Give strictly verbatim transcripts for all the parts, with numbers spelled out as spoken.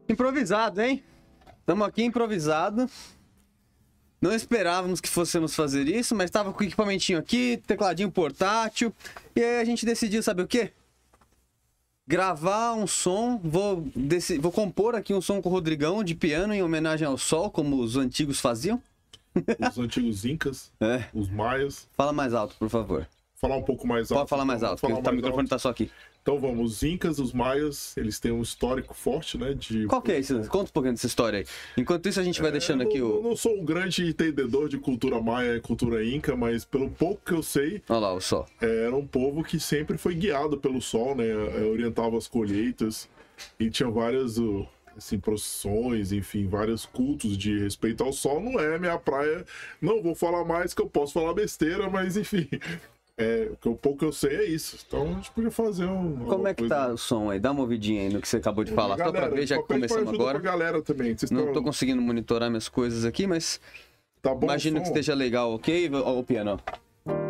Improvisado, hein? Estamos aqui improvisado. Não esperávamos que fôssemos fazer isso, mas estava com o equipamentinho aqui, tecladinho portátil. E aí a gente decidiu, sabe o quê? Gravar um som. Vou, desse, vou compor aqui um som com o Rodrigão de piano em homenagem ao sol, como os antigos faziam. Os antigos incas, É. os maias. Fala mais alto, por favor. Falar um pouco mais alto. Pode falar mais alto, falar porque tá, o mais microfone alto. tá só aqui. Então vamos, os incas, os maias, eles têm um histórico forte, né? De... Qual que é isso? Conta um pouquinho dessa história aí. Enquanto isso, a gente vai deixando É, aqui eu, o... eu não sou um grande entendedor de cultura maia e cultura inca, mas pelo pouco que eu sei, Olha lá o sol. é, era um povo que sempre foi guiado pelo sol, né? É, orientava as colheitas e tinha várias uh, assim, procissões, enfim, vários cultos de respeito ao sol. Não é minha praia, não vou falar mais que eu posso falar besteira, mas enfim... É, o pouco que eu sei é isso. Então a gente podia fazer um. Como é que tá o som aí? Dá uma ouvidinha aí no que você acabou de falar. Só pra ver, já que começamos agora. Pra galera também. Vocês Não tão... tô conseguindo monitorar minhas coisas aqui, mas Tá bom, imagino som? que esteja legal, ok? Ó o piano, ó.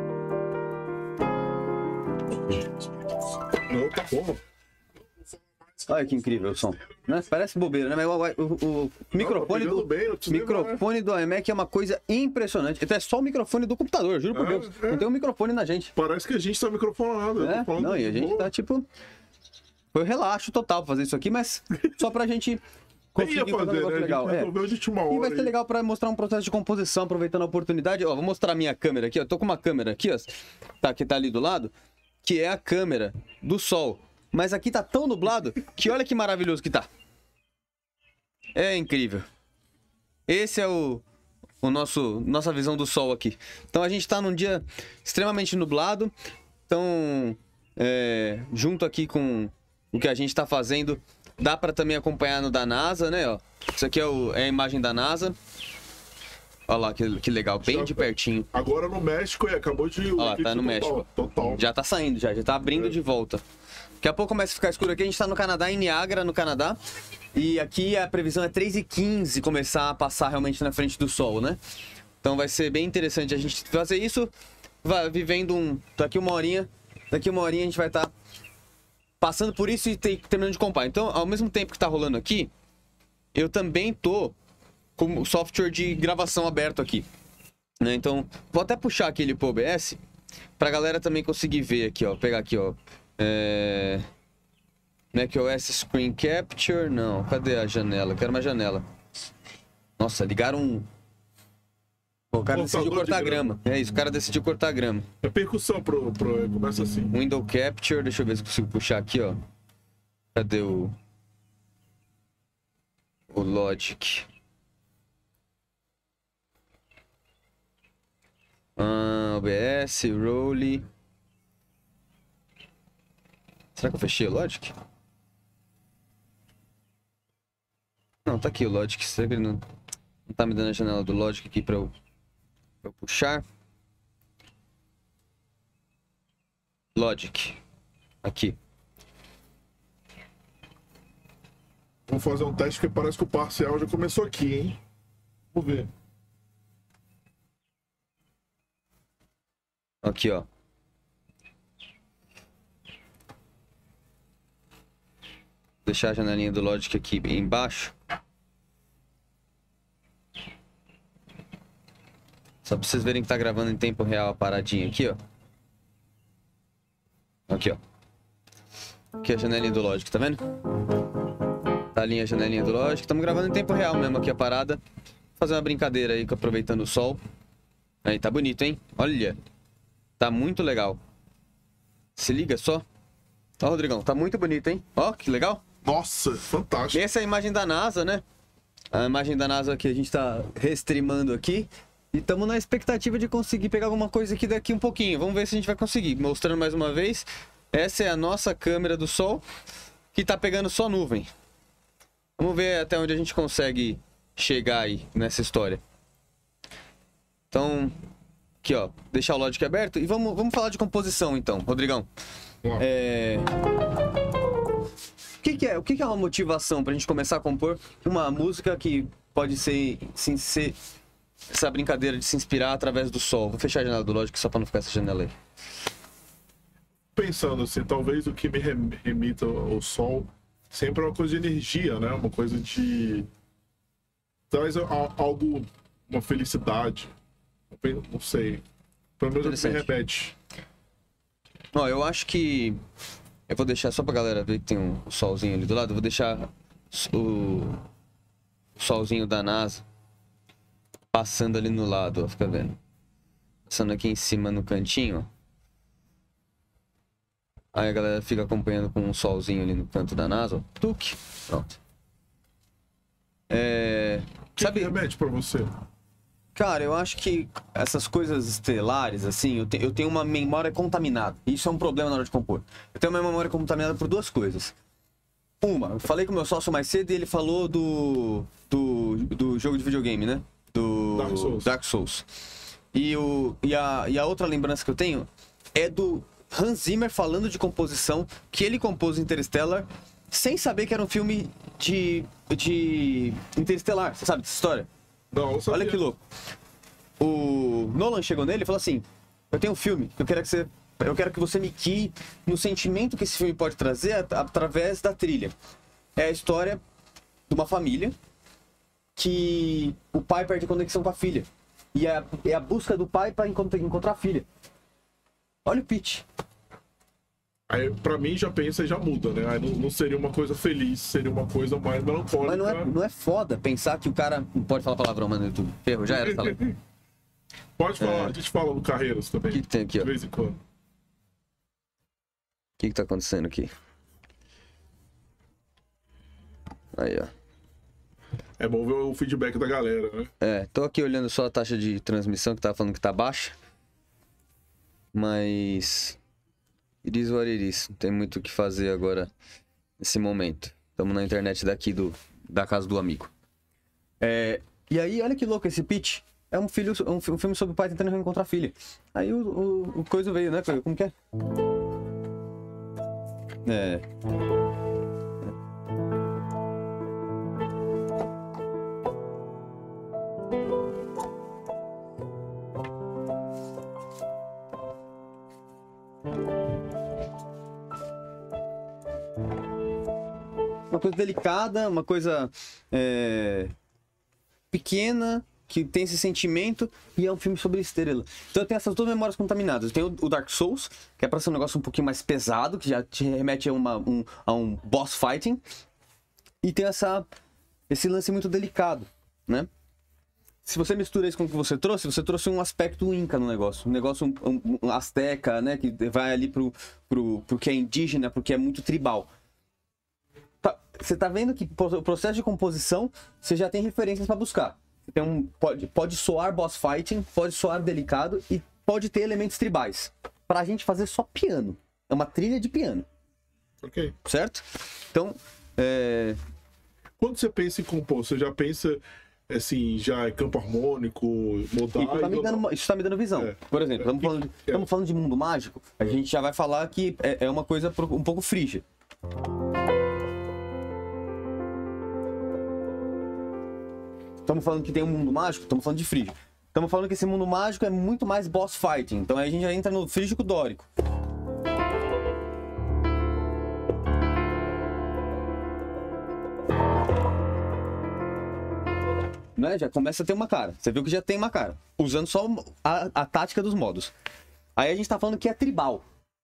Não, tá bom. Olha que incrível o som. Né? Parece bobeira, né? Mas o, o- o microfone Não, tá do... bem, não precisa Microfone do iMac é uma coisa impressionante. Então é só o microfone do computador, juro por É, Deus. é. Não tem um microfone na gente. Parece que a gente tá microfonado. eu É? tô falando Não, e a de gente boa. tá tipo... Foi relaxo total pra fazer isso aqui, mas só pra gente Nem conseguir ia fazer um fazer, negócio né? legal. A gente É. resolveu de última E hora. vai ser aí. legal pra mostrar um processo de composição, aproveitando a oportunidade. Ó, vou mostrar a minha câmera aqui, ó. Tô com uma câmera aqui, ó. Tá, que tá ali do lado. Que é a câmera do sol. Mas aqui tá tão nublado que olha que maravilhoso que tá. É incrível. Esse é o, o nosso nossa visão do sol aqui. Então a gente tá num dia extremamente nublado. Então, é, junto aqui com o que a gente tá fazendo, dá pra também acompanhar no da NASA, né? Ó. Isso aqui é, o- é a imagem da NASA. Olha lá que, que legal, bem de pertinho. Agora no México, e acabou de. Ó lá, tá no total, México. Total. Já tá saindo, já, já tá abrindo É. de volta. Daqui a pouco começa a ficar escuro aqui. A gente tá no Canadá, em Niagara, no Canadá. E aqui a previsão é três e quinze começar a passar realmente na frente do sol, né? Então vai ser bem interessante a gente fazer isso, vai vivendo um... Daqui uma horinha, daqui uma horinha a gente vai estar passando por isso e ter- terminando de comprar. Então, ao mesmo tempo que tá rolando aqui, eu também tô com o software de gravação aberto aqui, né? Então, vou até puxar aqui ele pro O B S pra galera também conseguir ver aqui, ó. Pegar aqui, ó. É... macOS Screen Capture, não. Cadê a janela? Quero uma janela. Nossa, ligaram um... Pô, o cara Cortador decidiu de cortar grama. grama. É isso, o cara decidiu cortar grama. É percussão pro, pro. Começa assim. Window Capture, deixa eu ver se consigo puxar aqui, ó. Cadê o... O Logic? Ah, O B S, Rolly. Será que eu fechei o Logic? Não, tá aqui o Logic. Será que ele não, não tá me dando a janela do Logic aqui pra eu, pra eu puxar? Logic. Aqui. Vamos fazer um teste que parece que o parcial já começou aqui, hein? Vamos ver. Aqui, ó. Deixar a janelinha do Logic aqui embaixo. Só pra vocês verem que tá gravando em tempo real a paradinha aqui, ó. Aqui, ó. Aqui é a janelinha do Logic, tá vendo? Tá ali a janelinha do Logic. Estamos gravando em tempo real mesmo aqui a parada. Vou fazer uma brincadeira aí, aproveitando o sol. Aí, tá bonito, hein? Olha. Tá muito legal. Se liga só. Ó, Rodrigão, tá muito bonito, hein? Ó, que legal. Nossa, fantástico. Essa é a imagem da NASA, né? A imagem da NASA que a gente tá restreamando aqui. E estamos na expectativa de conseguir pegar alguma coisa aqui daqui um pouquinho. Vamos ver se a gente vai conseguir. Mostrando mais uma vez. Essa é a nossa câmera do sol, que tá pegando só nuvem. Vamos ver até onde a gente consegue chegar aí nessa história. Então, aqui ó, deixar o Logic aberto. E vamos, vamos falar de composição então, Rodrigão. Ó, É... O que, que é? O que, que é uma motivação pra gente começar a compor uma música que pode ser, sim, ser essa brincadeira de se inspirar através do sol? Vou fechar a janela do Logic só pra não ficar essa janela aí. Pensando assim, talvez o que me rem- remita ao sol sempre é uma coisa de energia, né? Uma coisa de... Traz a- algo, uma felicidade. Eu pen- Não sei. Pelo menos me Interessante. remete. Ó, eu acho que... Eu vou deixar só pra galera ver que tem um solzinho ali do lado. Eu vou deixar o solzinho da NASA passando ali no lado, ó. Fica vendo. Passando aqui em cima no cantinho, ó. Aí a galera fica acompanhando com um solzinho ali no canto da NASA, ó. Tuque. Pronto. É... O que Sabe... que remete pra você? Cara, eu acho que essas coisas estelares, assim, eu, te- eu tenho uma memória contaminada. Isso é um problema na hora de compor. Eu tenho uma memória contaminada por duas coisas. Uma, eu falei com o meu sócio mais cedo e ele falou do, do, do jogo de videogame, né? Do Dark Souls. Dark Souls. E, o, e, a, e a outra lembrança que eu tenho é do Hans Zimmer falando de composição, que ele compôs Interstellar sem saber que era um filme de, de Interestelar. Você sabe dessa história? Não, eu sabia. Olha que louco. O Nolan chegou nele e falou assim: eu tenho um filme, eu quero que você, eu quero que você me guie no sentimento que esse filme pode trazer at- através da trilha. É a história de uma família que o pai perde a conexão com a filha. E é, é a busca do pai para encontrar, encontrar a filha. Olha o pitch. Aí, pra mim, já pensa e já muda, né? Aí não, não seria uma coisa feliz, seria uma coisa mais melancólica. Mas não é, não é foda pensar que o cara. Não pode falar palavrão, mano, no YouTube. Ferro, já era. Fala. O Pode falar, É. a gente fala no Carreiras também. que, que tem aqui, ó? De O vez em quando. que, que tá acontecendo aqui? Aí, ó. É bom ver o feedback da galera, né? É, tô aqui olhando só a taxa de transmissão que tava falando que tá baixa. Mas. It is what it is. Não tem muito o que fazer agora nesse momento. Estamos na internet daqui do, da casa do amigo. É, e aí, olha que louco esse pitch. É um, filho, um, fi- um filme sobre o pai tentando reencontrar a filha. Aí o, o, o coisa veio, né? Como que é? É. Uma coisa delicada, uma coisa é, pequena, que tem esse sentimento, e é um filme sobre estrela. Então eu tenho essas duas memórias contaminadas. Eu tenho o Dark Souls, que é pra ser um negócio um pouquinho mais pesado, que já te remete a, uma, um, a um boss fighting. E tem essa, esse lance muito delicado, né? Se você mistura isso com o que você trouxe, você trouxe um aspecto inca no negócio. Um negócio um, um, um azteca, né? Que vai ali pro, pro, pro que é indígena, pro que é muito tribal. Tá, você tá vendo que o processo de composição, você já tem referências pra buscar. Você tem um, pode, pode soar boss fighting, pode soar delicado e pode ter elementos tribais. Pra gente fazer só piano. É uma trilha de piano, Ok. certo? Então, é... Quando você pensa em compor, você já pensa, assim, já é campo harmônico, modal... Isso tá me dando, isso tá me dando visão. É. Por exemplo, estamos É. falando, de, estamos falando de mundo mágico, a gente já vai falar que é, é uma coisa pro- um pouco frígia. Estamos falando que tem um mundo mágico, estamos falando de frígio. Estamos falando que esse mundo mágico é muito mais boss fighting. Então aí a gente já entra no frígico dórico. Né? Já começa a ter uma cara. Você viu que já tem uma cara. Usando só a, a tática dos modos. Aí a gente tá falando que é tribal.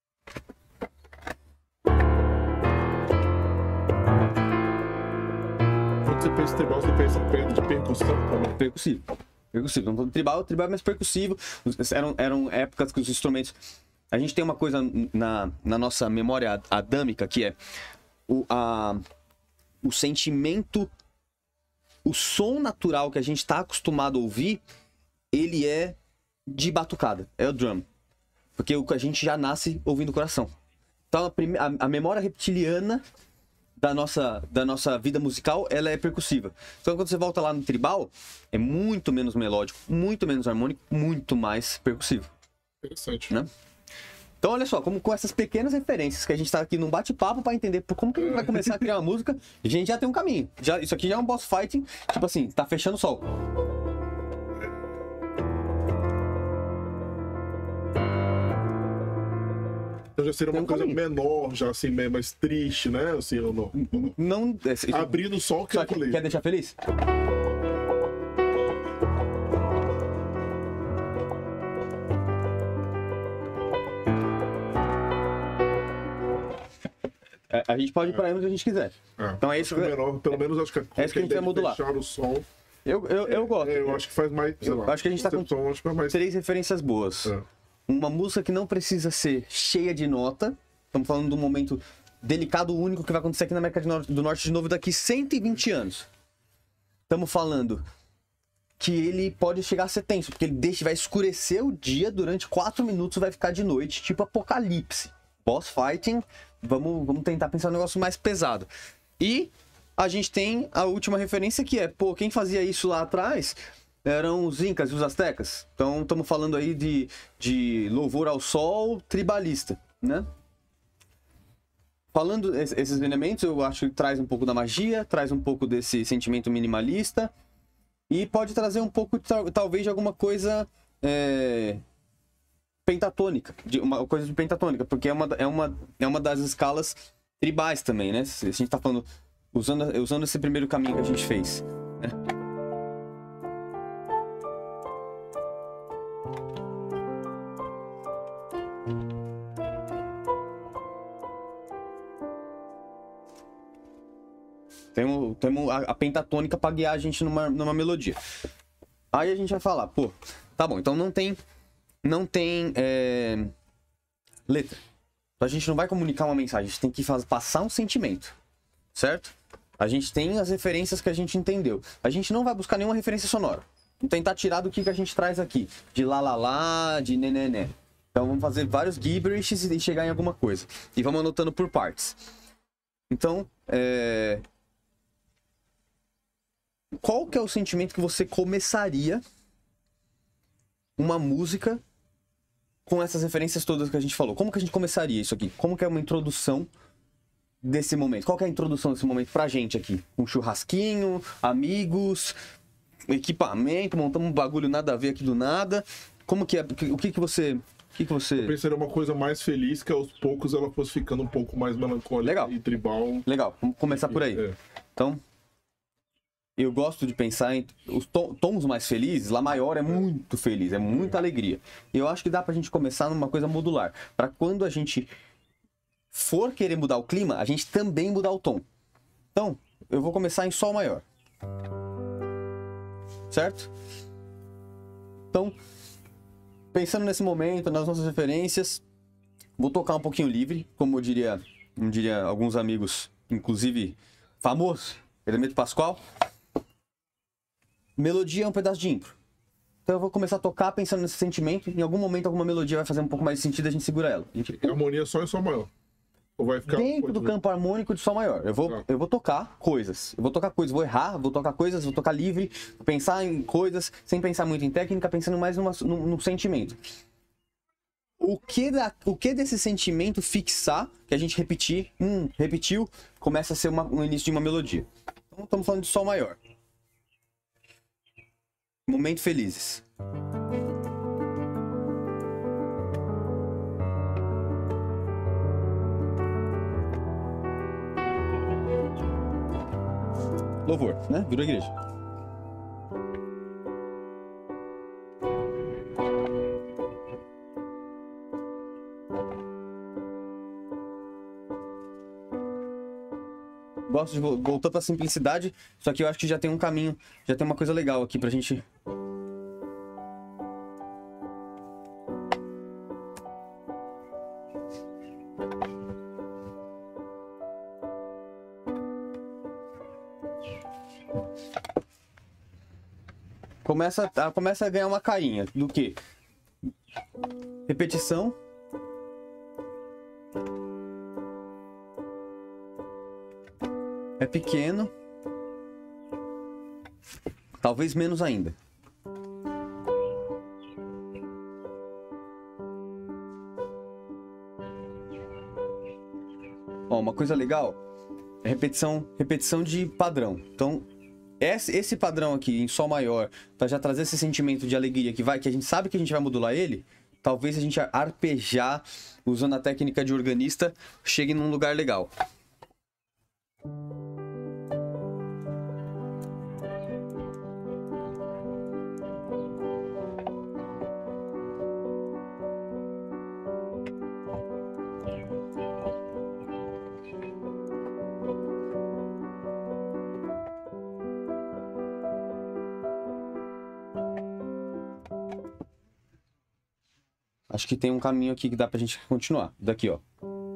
Quando você pensa em tribal, você pensa em perda de percussão também. Percussivo. Percussivo. Então, tribal, tribal é mais percussivo. Eram, eram épocas que os instrumentos. A gente tem uma coisa na, na nossa memória adâmica que é o, a, o sentimento, o som natural que a gente está acostumado a ouvir, ele é de batucada, é o drum. Porque o que a gente já nasce ouvindo o coração. Então a, prime- a, a memória reptiliana da nossa, da nossa vida musical, ela é percussiva. Então quando você volta lá no tribal, é muito menos melódico, muito menos harmônico, muito mais percussivo, Interessante. né? Então olha só, como com essas pequenas referências que a gente tá aqui num bate-papo pra entender por como que a gente vai começar a criar uma música, a gente já tem um caminho. Já, isso aqui já é um boss fighting, tipo assim, tá fechando o sol. Então já seria Tem uma um coisa caminho. menor, já assim, meio mais triste, né? Assim, ou não. Ou não. Não. é, Abrindo só o que Só eu que falei. quer deixar feliz? É, a gente pode ir para onde a gente quiser. É, Então é acho isso que que- menor, pelo menos acho que a, é isso que a gente vai modular. fechar o som. Eu, eu, eu gosto. É, eu acho que faz mais, sei Eu lá. acho que a gente tá com concepção, acho que faz mais. três referências boas. É. Uma música que não precisa ser cheia de nota. Estamos falando de um momento delicado, único, que vai acontecer aqui na América do Norte, do Norte de novo daqui cento e vinte anos. Estamos falando que ele pode chegar a ser tenso, porque ele deixa, vai escurecer o dia durante quatro minutos, vai ficar de noite, tipo apocalipse. Boss fighting, vamos, vamos tentar pensar um negócio mais pesado. E a gente tem a última referência que é, pô, quem fazia isso lá atrás eram os incas e os astecas. Então estamos falando aí de, de louvor ao sol tribalista, né? Falando es- esses elementos, eu acho que traz um pouco da magia, traz um pouco desse sentimento minimalista e pode trazer um pouco, tal- talvez, de alguma coisa é, pentatônica, de uma coisa de pentatônica, porque é uma, é uma, é uma das escalas tribais também, né? Se a gente tá falando, usando, usando esse primeiro caminho que a gente fez, né? Temos, temos a, a pentatônica para guiar a gente numa, numa melodia. Aí a gente vai falar, pô, tá bom, então não tem, não tem é, letra. A gente não vai comunicar uma mensagem, a gente tem que faz, passar um sentimento, certo? A gente tem as referências que a gente entendeu. A gente não vai buscar nenhuma referência sonora. Vamos tentar tirar do que, que a gente traz aqui. De lá, lá, lá, de né, né, né. Então vamos fazer vários gibberishes e chegar em alguma coisa. E vamos anotando por partes. Então, é... qual que é o sentimento que você começaria uma música com essas referências todas que a gente falou? Como que a gente começaria isso aqui? Como que é uma introdução desse momento? Qual que é a introdução desse momento pra gente aqui? Um churrasquinho, amigos, equipamento, montamos um bagulho nada a ver aqui do nada. Como que é? O que que você... O que que você... Eu pensaria uma coisa mais feliz, que aos poucos ela fosse ficando um pouco mais melancólica Legal. e tribal. Legal, vamos começar por aí. É. Então, eu gosto de pensar em os to- tons mais felizes. Lá maior é muito feliz, é muita alegria. E eu acho que dá pra gente começar numa coisa modular. Pra quando a gente for querer mudar o clima, a gente também mudar o tom. Então, eu vou começar em sol maior. Certo? Então, pensando nesse momento, nas nossas referências, vou tocar um pouquinho livre, como eu diria, como diria alguns amigos, inclusive famoso, Elemento Pascoal. Melodia é um pedaço de impro. Então eu vou começar a tocar pensando nesse sentimento. Em algum momento, alguma melodia vai fazer um pouco mais de sentido, a gente segura ela. A gente... E a harmonia só em sol maior. Ou vai ficar... Dentro do campo harmônico de sol maior. Eu vou, Tá. eu vou tocar coisas. Eu vou tocar coisas, vou errar, vou tocar coisas, vou tocar livre, vou pensar em coisas, sem pensar muito em técnica, pensando mais numa, num, num sentimento. O que, da, o que desse sentimento fixar, que a gente repetir, hum, repetiu, começa a ser uma, um início de uma melodia. Então estamos falando de sol maior. Momento felizes. Louvor, né? Virou igreja. Gosto de vo- voltar pra simplicidade, só que eu acho que já tem um caminho, já tem uma coisa legal aqui pra gente. Começa, a- começa a ganhar uma carinha do que? Repetição. É pequeno. Talvez menos ainda. Ó, uma coisa legal é repetição, repetição de padrão. Então, esse, esse padrão aqui em sol maior, para já trazer esse sentimento de alegria que vai, que a gente sabe que a gente vai modular ele, talvez a gente arpejar usando a técnica de organista chegue num lugar legal. Acho que tem um caminho aqui que dá pra gente continuar. Daqui, ó.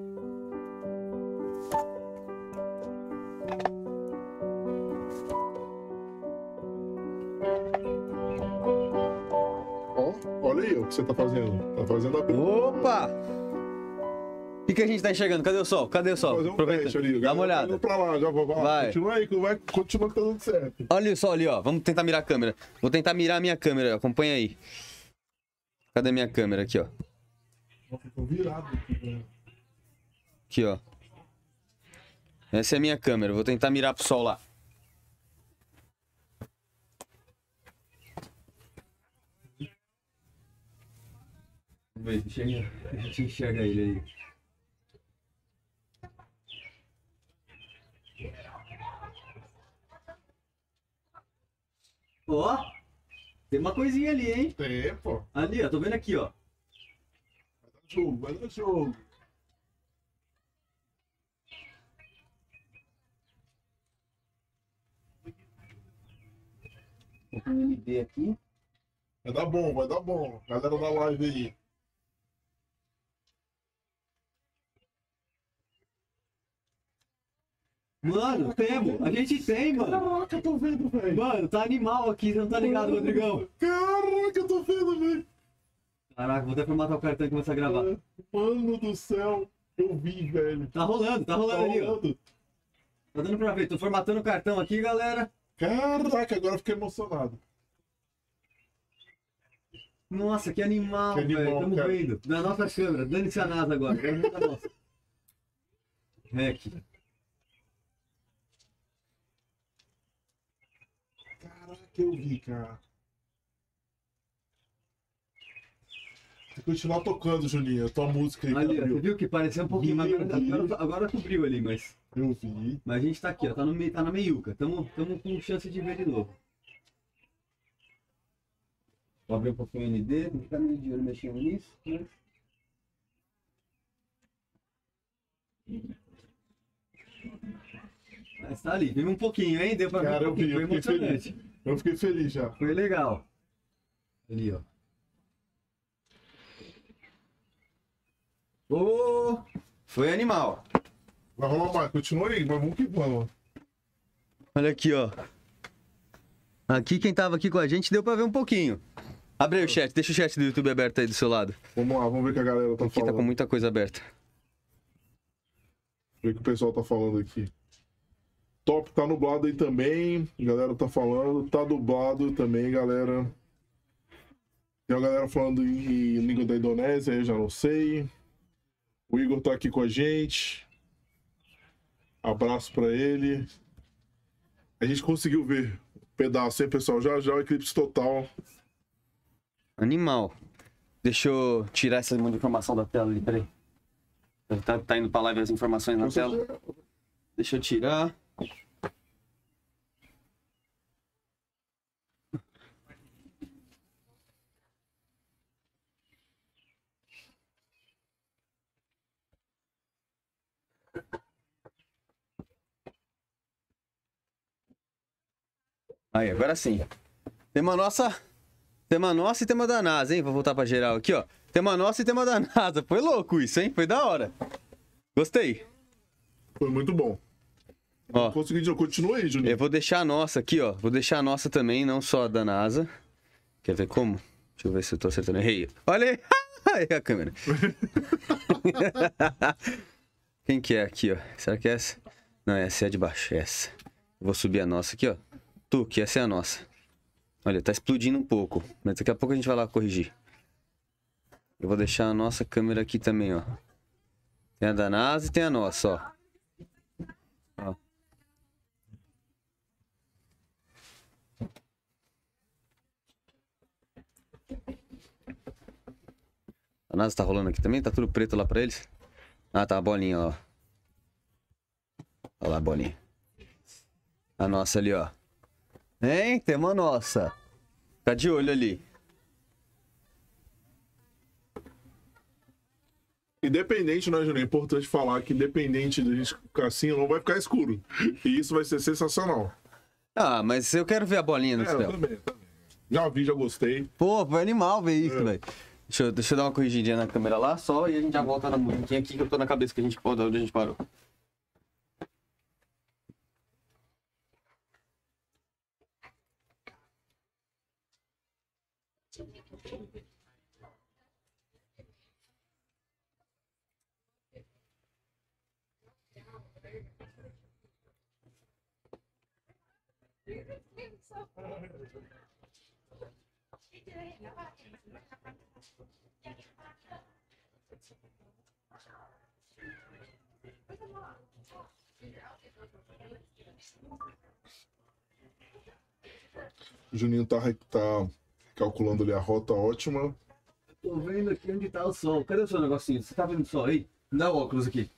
Ó, olha aí o que você tá fazendo. Tá fazendo a Opa! O que, que a gente tá enxergando? Cadê o sol? Cadê o sol? fazer um Aproveita. teste ali. Dá uma Galera, olhada. tá indo pra lá, já vou, vai. Vai. Continua aí, que vai, continua que tá dando certo. Olha o sol ali, ó. Vamos tentar mirar a câmera. Vou tentar mirar a minha câmera. Acompanha aí. Cadê a minha câmera? Aqui, ó. Nossa, tô virado aqui, velho. Aqui, ó. Essa é a minha câmera. Vou tentar mirar pro sol lá. Vamos ver se enxerga- a gente enxerga ele aí. Ó, tem uma coisinha ali, hein? Tem, pô. Ali, ó. Tô vendo aqui, ó. Vai dar jogo, vai dar jogo. Vou M D aqui. Vai dar bom, vai dar bom. Galera da live aí. Mano, temos. A gente tem, mano. Caraca, eu tô vendo, velho. Mano, tá animal aqui. Você não tá ligado, Rodrigão? Caraca, eu tô vendo, velho. Caraca, vou até formatar o cartão e começar a gravar. Mano do céu. Eu vi, velho. Tá rolando, tá rolando ali, ó. rolando. Tá dando pra ver. Tô formatando o cartão aqui, galera. Caraca, agora eu fiquei emocionado. Nossa, que animal, Que animal, velho. Tamo cara. vendo. Da nossa câmera. Dane-se a NASA agora. Agora da nossa. Rec. Caraca, eu vi, cara. Tem que continuar tocando, Juninho. A tua música aí, Ali, ó. Você Gabriel. viu que pareceu um pouquinho, mas Vi, agora, vi. agora, agora cobriu ali, mas... Eu vi. Mas a gente tá aqui, ó. Tá, no meio, tá na meiuca. Tamo, tamo com chance de ver de novo. Vou abrir um pouquinho o N D. Não ficar meio de olho mexendo nisso, né? Mas tá ali. Viu um pouquinho, hein? Deu pra ver Cara, um eu vi, pouquinho. Foi eu fiquei emocionante. feliz. Eu fiquei feliz já. Foi legal. Ali, ó. Ô, foi animal. Vai rolar mais, continua aí, mas vamos que vamos. Olha aqui, ó. Aqui quem tava aqui com a gente deu pra ver um pouquinho. Abre aí o chat, deixa o chat do YouTube aberto aí do seu lado. Vamos lá, vamos ver o que a galera tá Aqui falando. tá com muita coisa aberta. Ver o que o pessoal tá falando aqui. Top, tá nublado aí também. A galera tá falando. Tá dublado também, galera. Tem a galera falando em língua da Indonésia, eu já não sei. O Igor tá aqui com a gente. Abraço pra ele. A gente conseguiu ver um pedaço, hein, pessoal? Já já o eclipse total. Animal. Deixa eu tirar essa monte de informação da tela ali, peraí. Tá, tá indo pra live as informações na tela. Deixa eu tirar. Aí, agora sim. Tema nossa. Tema nossa e tema da NASA, hein? Vou voltar pra geral aqui, ó. Tema nossa e tema da NASA. Foi louco isso, hein? Foi da hora. Gostei. Foi muito bom. Ó, Consegui, já continua aí, Juninho. eu vou deixar a nossa aqui, ó. Vou deixar a nossa também, não só a da NASA. Quer ver como? Deixa eu ver se eu tô acertando. Errei. Olha aí. Aí a câmera. Quem que é aqui, ó? Será que é essa? Não, essa é a de baixo. É essa. Eu vou subir a nossa aqui, ó. Tu, que essa é a nossa. Olha, tá explodindo um pouco. Mas daqui a pouco a gente vai lá corrigir. Eu vou deixar a nossa câmera aqui também, ó. Tem a da NASA e tem a nossa, ó. Ó. NASA tá rolando aqui também? Tá tudo preto lá pra eles? Ah, tá a bolinha, ó. Olha lá a bolinha. A nossa ali, ó. Hein? Tem uma nossa. Fica de olho ali. Independente, né, Juninho? É importante falar que independente da gente ficar assim, não vai ficar escuro. E isso vai ser sensacional. Ah, mas eu quero ver a bolinha no É, céu. eu também, também. Já vi, já gostei. Pô, foi animal ver isso, É. velho. Deixa eu, deixa eu dar uma corrigidinha na câmera lá só e a gente já volta na musiquinha aqui que eu tô na cabeça que a gente pode, onde a gente parou. O Juninho tá, tá calculando ali a rota ótima. Tô vendo aqui onde tá o sol. Cadê o seu negocinho? Você tá vendo o sol aí? Me dá o óculos aqui.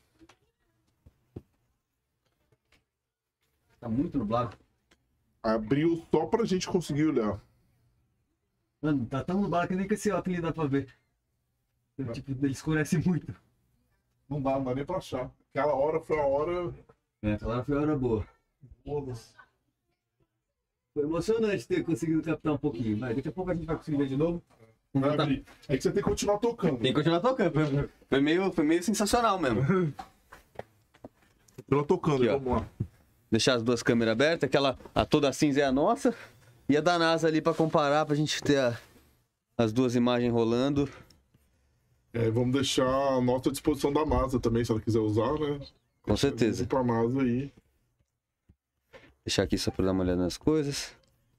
Tá muito nublado. Abriu só pra gente conseguir olhar. Mano, tá tão nublado que nem com esse óculos dá pra ver. Tipo, ele escurece muito. Não dá, não dá nem pra achar. Aquela hora foi a hora. É, aquela hora foi a hora boa. Foda-se. Foi emocionante ter conseguido captar um pouquinho, mas daqui a pouco a gente vai conseguir ver de novo. Vamos Vai voltar. abrir. É que você tem que continuar tocando. Tem que continuar tocando. Foi, foi meio, foi meio sensacional mesmo. Continua tocando, Aqui, ó. vamos lá. Deixar as duas câmeras abertas, aquela a toda cinza é a nossa e a da NASA ali pra comparar, pra gente ter a- as duas imagens rolando. É, vamos deixar a nossa à disposição da NASA também, se ela quiser usar, né? Com certeza. Pra NASA aí. Deixar aqui só pra dar uma olhada nas coisas.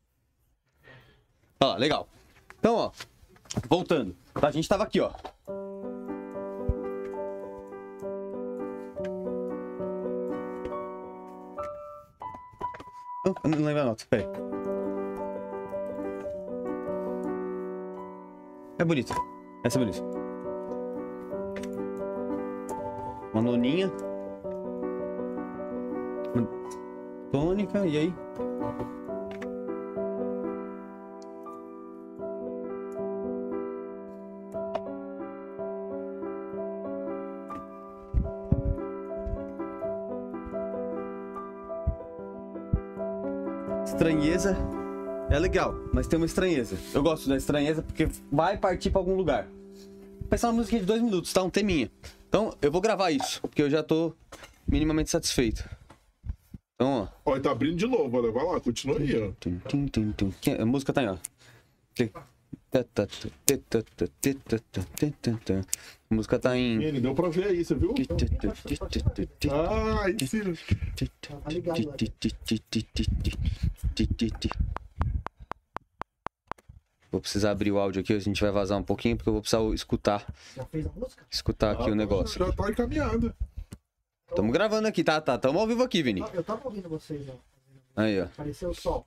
Ó, legal. Então, ó, voltando. Tá, a gente tava aqui, ó. Oh, eu não lembro a nota, peraí. É bonito. Essa é bonita. Uma noninha. Uma tônica, e aí? Estranheza é legal, mas tem uma estranheza. Eu gosto da estranheza porque vai partir pra algum lugar. Vou pensar uma música de dois minutos, tá? Um teminha. Então, eu vou gravar isso, porque eu já tô minimamente satisfeito. Então, ó. Ó, ele tá abrindo de novo, olha. Vai lá, continua aí, ó. Tum, tum, tum, tum. Que- A música tá aí, ó. A música tá em. Ele deu pra ver aí, você viu? Ah, aí sim. Vou precisar abrir o áudio aqui, a gente vai vazar um pouquinho, porque eu vou precisar escutar, Já fez a música? escutar aqui Ah, o negócio. Já tá encaminhada. Tamo gravando aqui, tá? Tá, tamo ao vivo aqui, Vini. Eu tava ouvindo vocês, ó. Aí, ó. Apareceu o sol.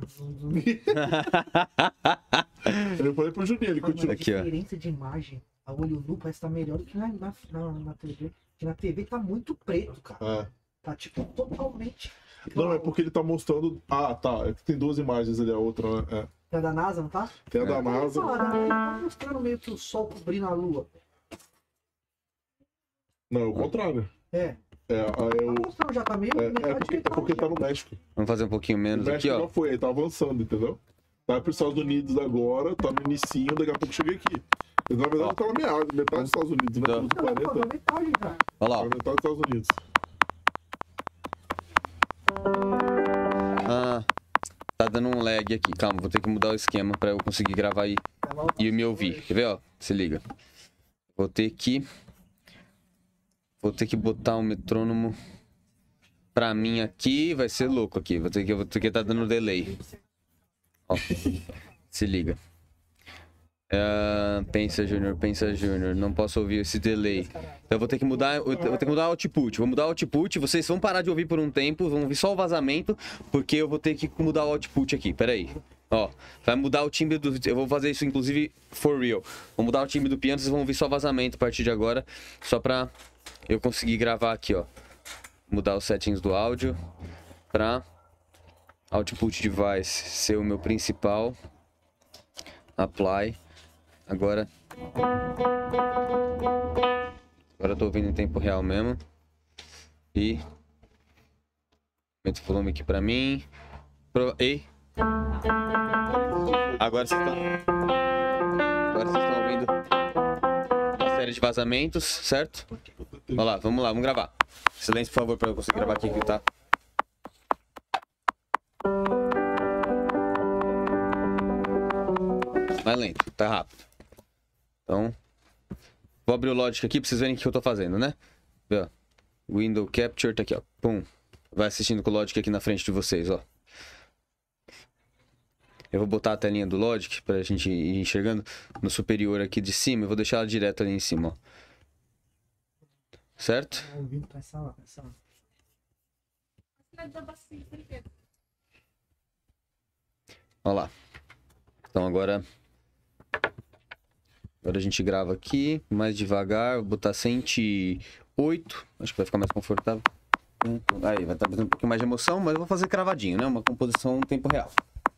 Eu falei pro Juninho, ele continua. A Aqui, ó. diferença de imagem a olho nu parece estar melhor do que na, na, na, na T V. Porque na T V tá muito preto, cara. Ah. Tá tipo totalmente. Não, é porque ele tá mostrando. Ah, tá. É que tem duas imagens ali, a outra, né? É. É da NASA, não tá? Tem a da NASA. Cara, ele tá mostrando meio que o sol cobrindo a lua. Não, é o contrário. É. É, é, Tá o, mostrando já, tá meio. é, é metade porque, é porque tá no México. Vamos fazer um pouquinho O menos aqui, México ó. já foi, aí tá avançando, entendeu? Tá pros Estados Unidos agora, tá no inicinho, daqui a pouco chega aqui. Mas, na verdade, Ó. tá na metade, metade dos Estados Unidos, né? Tá. Do Não, pô, planeta. tá metade já. Olha lá, Tá ó. na metade dos Estados Unidos. Ah, tá dando um lag aqui. Calma, vou ter que mudar o esquema pra eu conseguir gravar aí e me ouvir. Quer ver, ó? Se liga. Vou ter que... Vou ter que botar um metrônomo pra mim aqui. Vai ser louco aqui. Vou ter que, vou ter que tá dando delay. Ó. Se liga. Ah, pensa, Júnior, pensa, Júnior. Não posso ouvir esse delay. Então eu vou ter que mudar, eu vou ter que mudar o output. Vou mudar o output. Vocês vão parar de ouvir por um tempo, vão ouvir só o vazamento, porque eu vou ter que mudar o output aqui. Pera aí. Ó, vai mudar o timbre do... Eu vou fazer isso, inclusive, for real. Vou mudar o timbre do piano, vocês vão ouvir só vazamento a partir de agora. Só pra eu conseguir gravar aqui, ó. Mudar os settings do áudio pra output device ser o meu principal. Apply. Agora... Agora eu tô ouvindo em tempo real mesmo. E... Aumento o volume aqui pra mim. Pro... Ei! Agora vocês estão... Agora vocês estão ouvindo uma série de vazamentos, certo? Vamos lá, vamos lá, vamos gravar. Silêncio, por favor, pra eu conseguir gravar aqui, tá? Mais lento, tá rápido. Então... Vou abrir o Logic aqui pra vocês verem o que eu tô fazendo, né? Ó, Window Capture, tá aqui, ó. Pum. Vai assistindo com o Logic aqui na frente de vocês, ó. Eu vou botar a telinha do Logic pra gente ir enxergando no superior aqui de cima. Eu vou deixar ela direto ali em cima, ó. Certo? Olha lá. Então agora... Agora a gente grava aqui, mais devagar, vou botar cento e oito, acho que vai ficar mais confortável. Aí, vai estar fazendo um pouquinho mais de emoção, mas eu vou fazer cravadinho, né? Uma composição em tempo real.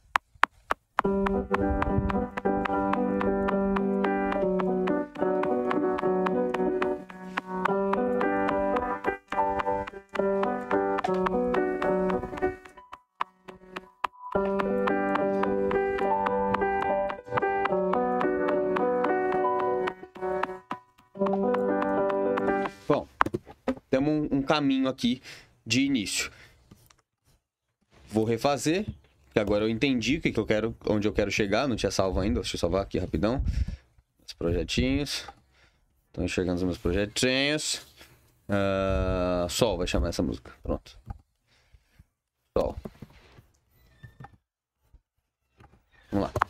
Bom, temos um, um caminho aqui de início. Vou refazer, porque agora eu entendi o que, que eu quero, onde eu quero chegar. Não tinha salvo ainda, deixa eu salvar aqui rapidão. Os projetinhos. Estão enxergando os meus projetinhos. Uh, Sol vai chamar essa música. Pronto. Sol. Vamos lá.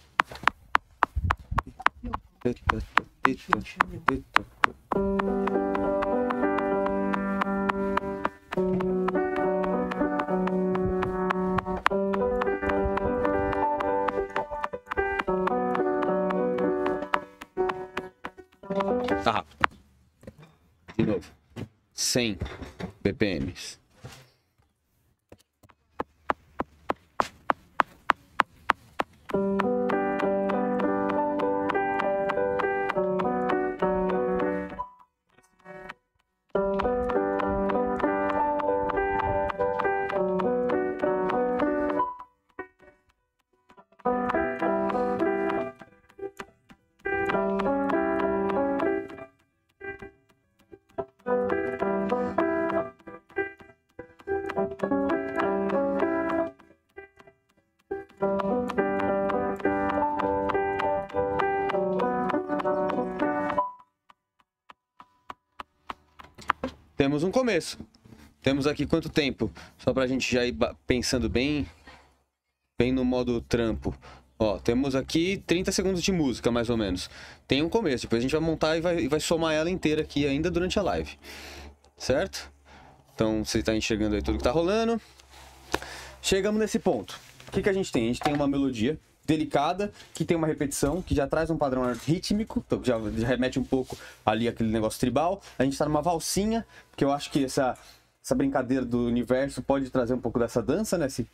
Tá rápido. De novo. cem B P Ms. Temos um começo. Temos aqui quanto tempo? Só pra gente já ir pensando bem, bem no modo trampo. Ó, temos aqui trinta segundos de música, mais ou menos. Tem um começo, depois a gente vai montar e vai, e vai somar ela inteira aqui ainda durante a live. Certo? Então, você tá enxergando aí tudo que tá rolando. Chegamos nesse ponto. O que que a gente tem? A gente tem uma melodia delicada, que tem uma repetição, que já traz um padrão rítmico, então já, já remete um pouco ali aquele negócio tribal. A gente tá numa valsinha, porque eu acho que essa, essa brincadeira do universo pode trazer um pouco dessa dança, né? Esse...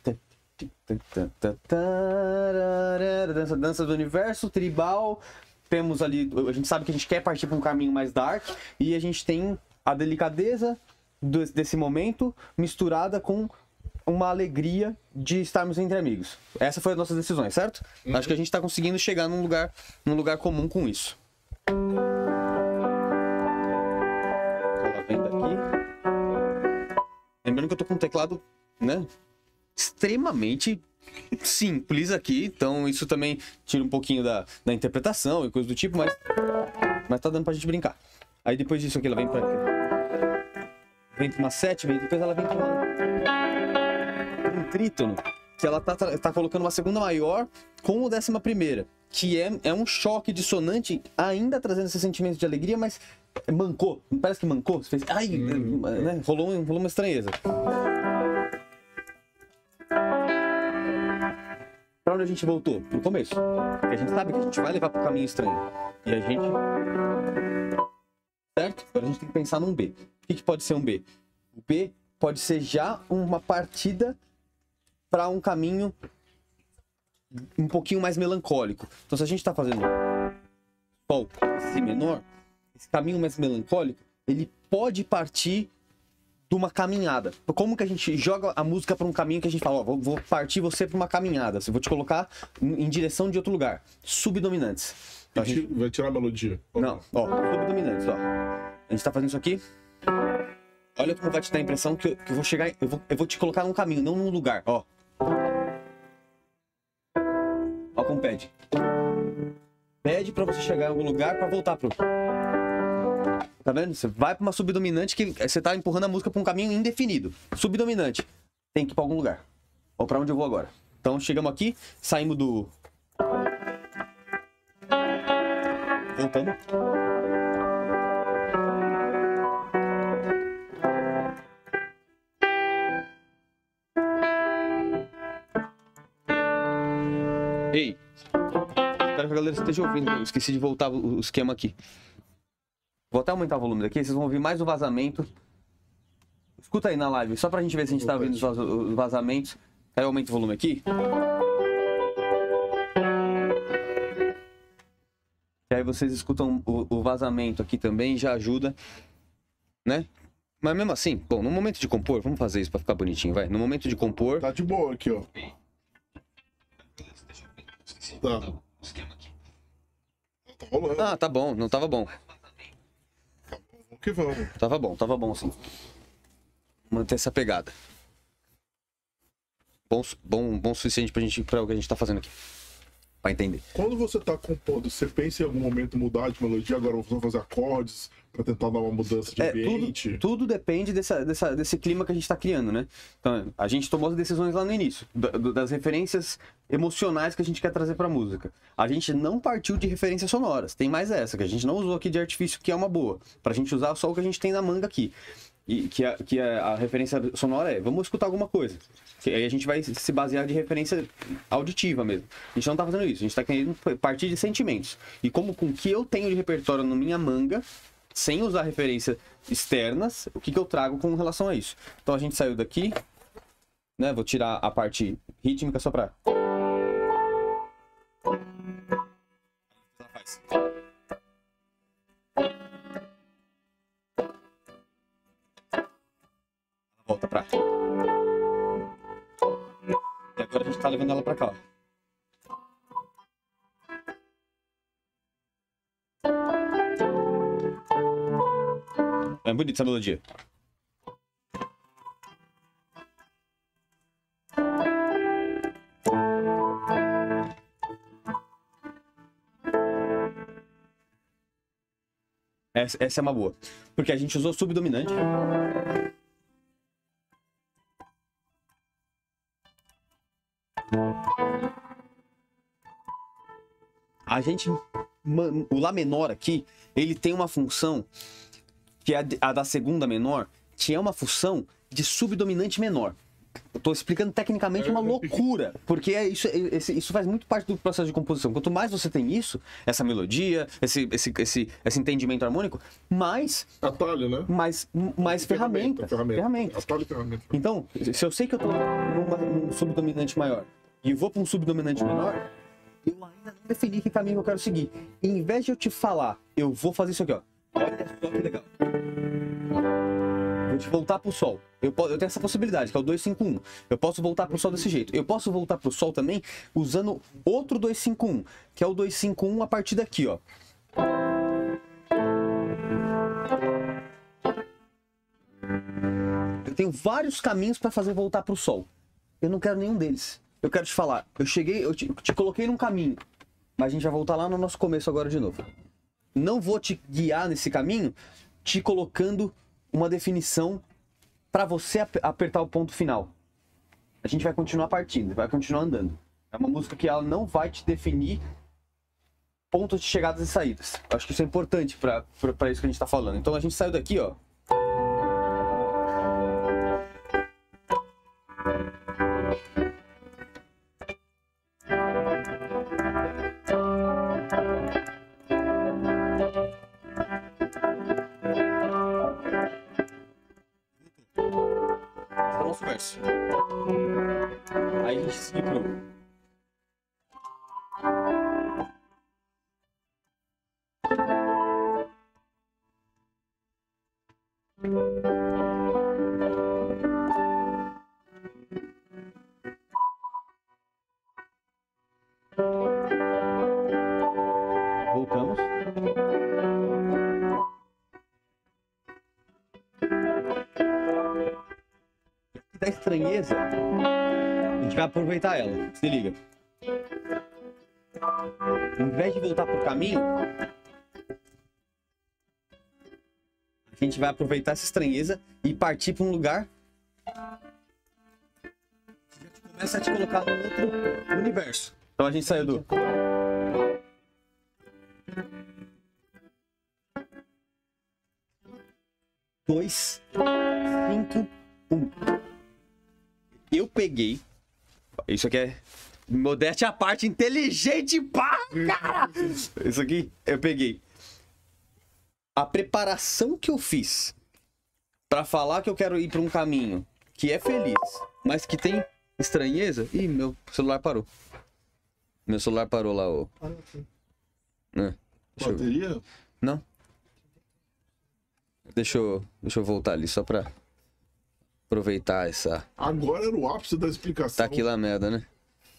Dança, dança do universo, tribal. Temos ali, a gente sabe que a gente quer partir para um caminho mais dark, e a gente tem a delicadeza desse momento misturada com uma alegria de estarmos entre amigos. Essa foi as nossas decisões, certo? Uhum. Acho que a gente tá conseguindo chegar num lugar, num lugar comum com isso. Ela vem daqui. Lembrando que eu tô com um teclado, né, extremamente simples aqui, então isso também tira um pouquinho da, da interpretação e coisa do tipo, mas, mas tá dando pra gente brincar. Aí depois disso aqui ela vem pra vem pra uma sétima e depois ela vem pra uma... um trítono, que ela tá, tá colocando uma segunda maior com o décima primeira, que é, é um choque dissonante, ainda trazendo esse sentimento de alegria, mas mancou, parece que mancou, você fez, ai, hum. né? rolou, rolou uma estranheza. Pra onde a gente voltou? Pro começo. Porque a gente sabe que a gente vai levar pro caminho estranho. E a gente... Certo? Agora a gente tem que pensar num B. O que, que pode ser um B? O B pode ser já uma partida para um caminho um pouquinho mais melancólico. Então se a gente tá fazendo Sol, Si menor, esse caminho mais melancólico, ele pode partir de uma caminhada. Como que a gente joga a música para um caminho que a gente fala, ó, vou, vou partir você para uma caminhada, eu vou te colocar em direção de outro lugar. Subdominantes. Então, a gente... Vai tirar a melodia? Não, ó, subdominantes, ó. A gente tá fazendo isso aqui. Olha como vai te dar a impressão que eu, que eu vou chegar, eu vou, eu vou te colocar num caminho, não num lugar, ó. Ó como pede. Pede para você chegar em algum lugar para voltar pro... Tá vendo? Você vai pra uma subdominante que você tá empurrando a música pra um caminho indefinido. Subdominante. Tem que ir pra algum lugar. Ou pra onde eu vou agora. Então chegamos aqui, saímos do... Voltamos. Ei. Espero que a galera esteja ouvindo. Eu esqueci de voltar o esquema aqui. Vou até aumentar o volume daqui, vocês vão ouvir mais o vazamento. Escuta aí na live, só pra gente ver se a gente tá ouvindo os vazamentos. Aí eu aumento o volume aqui. E aí vocês escutam o, o vazamento aqui também, já ajuda, né? Mas mesmo assim, bom, no momento de compor, vamos fazer isso pra ficar bonitinho, vai. No momento de compor... Tá de boa aqui, ó. Tá. Tá rolando. Ah, tá bom, não tava bom. Vamos que vamos. Tava bom, tava bom sim. Manter essa pegada. Bom, bom, bom o suficiente pra gente, pra o que a gente tá fazendo aqui. Pra entender. Quando você tá compondo, você pensa em algum momento mudar de melodia? Agora vamos fazer acordes pra tentar dar uma mudança de É, ambiente? tudo, tudo depende dessa, dessa, desse clima que a gente tá criando, né? Então, a gente tomou as decisões lá no início, da- do- das referências emocionais que a gente quer trazer pra música. A gente não partiu de referências sonoras. Tem mais essa, que a gente não usou aqui de artifício, que é uma boa. Pra gente usar só o que a gente tem na manga aqui. E que, a, que a, a referência sonora é, vamos escutar alguma coisa. Que aí a gente vai se basear de referência auditiva mesmo. A gente não tá fazendo isso, a gente tá querendo partir de sentimentos. E como com o que eu tenho de repertório na minha manga, sem usar referências externas, o que, que eu trago com relação a isso. Então a gente saiu daqui, né? Vou tirar a parte rítmica só pra... Volta pra... E agora a gente tá levando ela pra cá, ó. É bonita essa melodia. Essa, essa é uma boa. Porque a gente usou subdominante. A gente... O Lá menor aqui, ele tem uma função... que é a da segunda menor, que é uma função de subdominante menor. Eu tô explicando tecnicamente uma loucura, porque é isso, é, isso faz muito parte do processo de composição. Quanto mais você tem isso, essa melodia, esse, esse, esse, esse entendimento harmônico, mais... Atalho, né? Mais, mais ferramentas. Ferramenta. Ferramentas. Atalho e ferramenta. Então, se eu sei que eu tô numa, num subdominante maior e vou para um subdominante menor, eu ainda não defini que caminho eu quero seguir. E em vez de eu te falar, eu vou fazer isso aqui, ó. Olha só que legal. Vou te voltar pro Sol. Eu, posso, eu tenho essa possibilidade, que é o dois cinco um. Eu posso voltar pro Sol desse jeito. Eu posso voltar pro Sol também usando outro dois cinco um, que é o dois cinco um a partir daqui, ó. Eu tenho vários caminhos para fazer voltar pro Sol. Eu não quero nenhum deles. Eu quero te falar, eu cheguei, eu te, te coloquei num caminho, mas a gente vai voltar lá no nosso começo agora de novo. Não vou te guiar nesse caminho te colocando uma definição para você ap apertar o ponto final. A gente vai continuar partindo, vai continuar andando. É uma música que ela não vai te definir pontos de chegadas e saídas. Eu acho que isso é importante para isso que a gente está falando. Então a gente saiu daqui, ó. nosso verso. Aí a gente segue pro... Voltamos. E da estranheza, a gente vai aproveitar ela. Se liga. Em vez de voltar pro caminho, a gente vai aproveitar essa estranheza e partir para um lugar que começa a te colocar no outro universo. Então a gente saiu do... dois, cinco, um. Eu peguei. Isso aqui é modéstia à parte, inteligente, pá, cara! Isso aqui eu peguei. A preparação que eu fiz pra falar que eu quero ir pra um caminho que é feliz, mas que tem estranheza. Ih, meu celular parou. Meu celular parou lá, ô. Parou aqui. É. Deixa eu... Bateria? Não. Deixa eu, deixa eu voltar ali só pra aproveitar essa... Agora era o ápice da explicação. Tá aqui lá merda, né?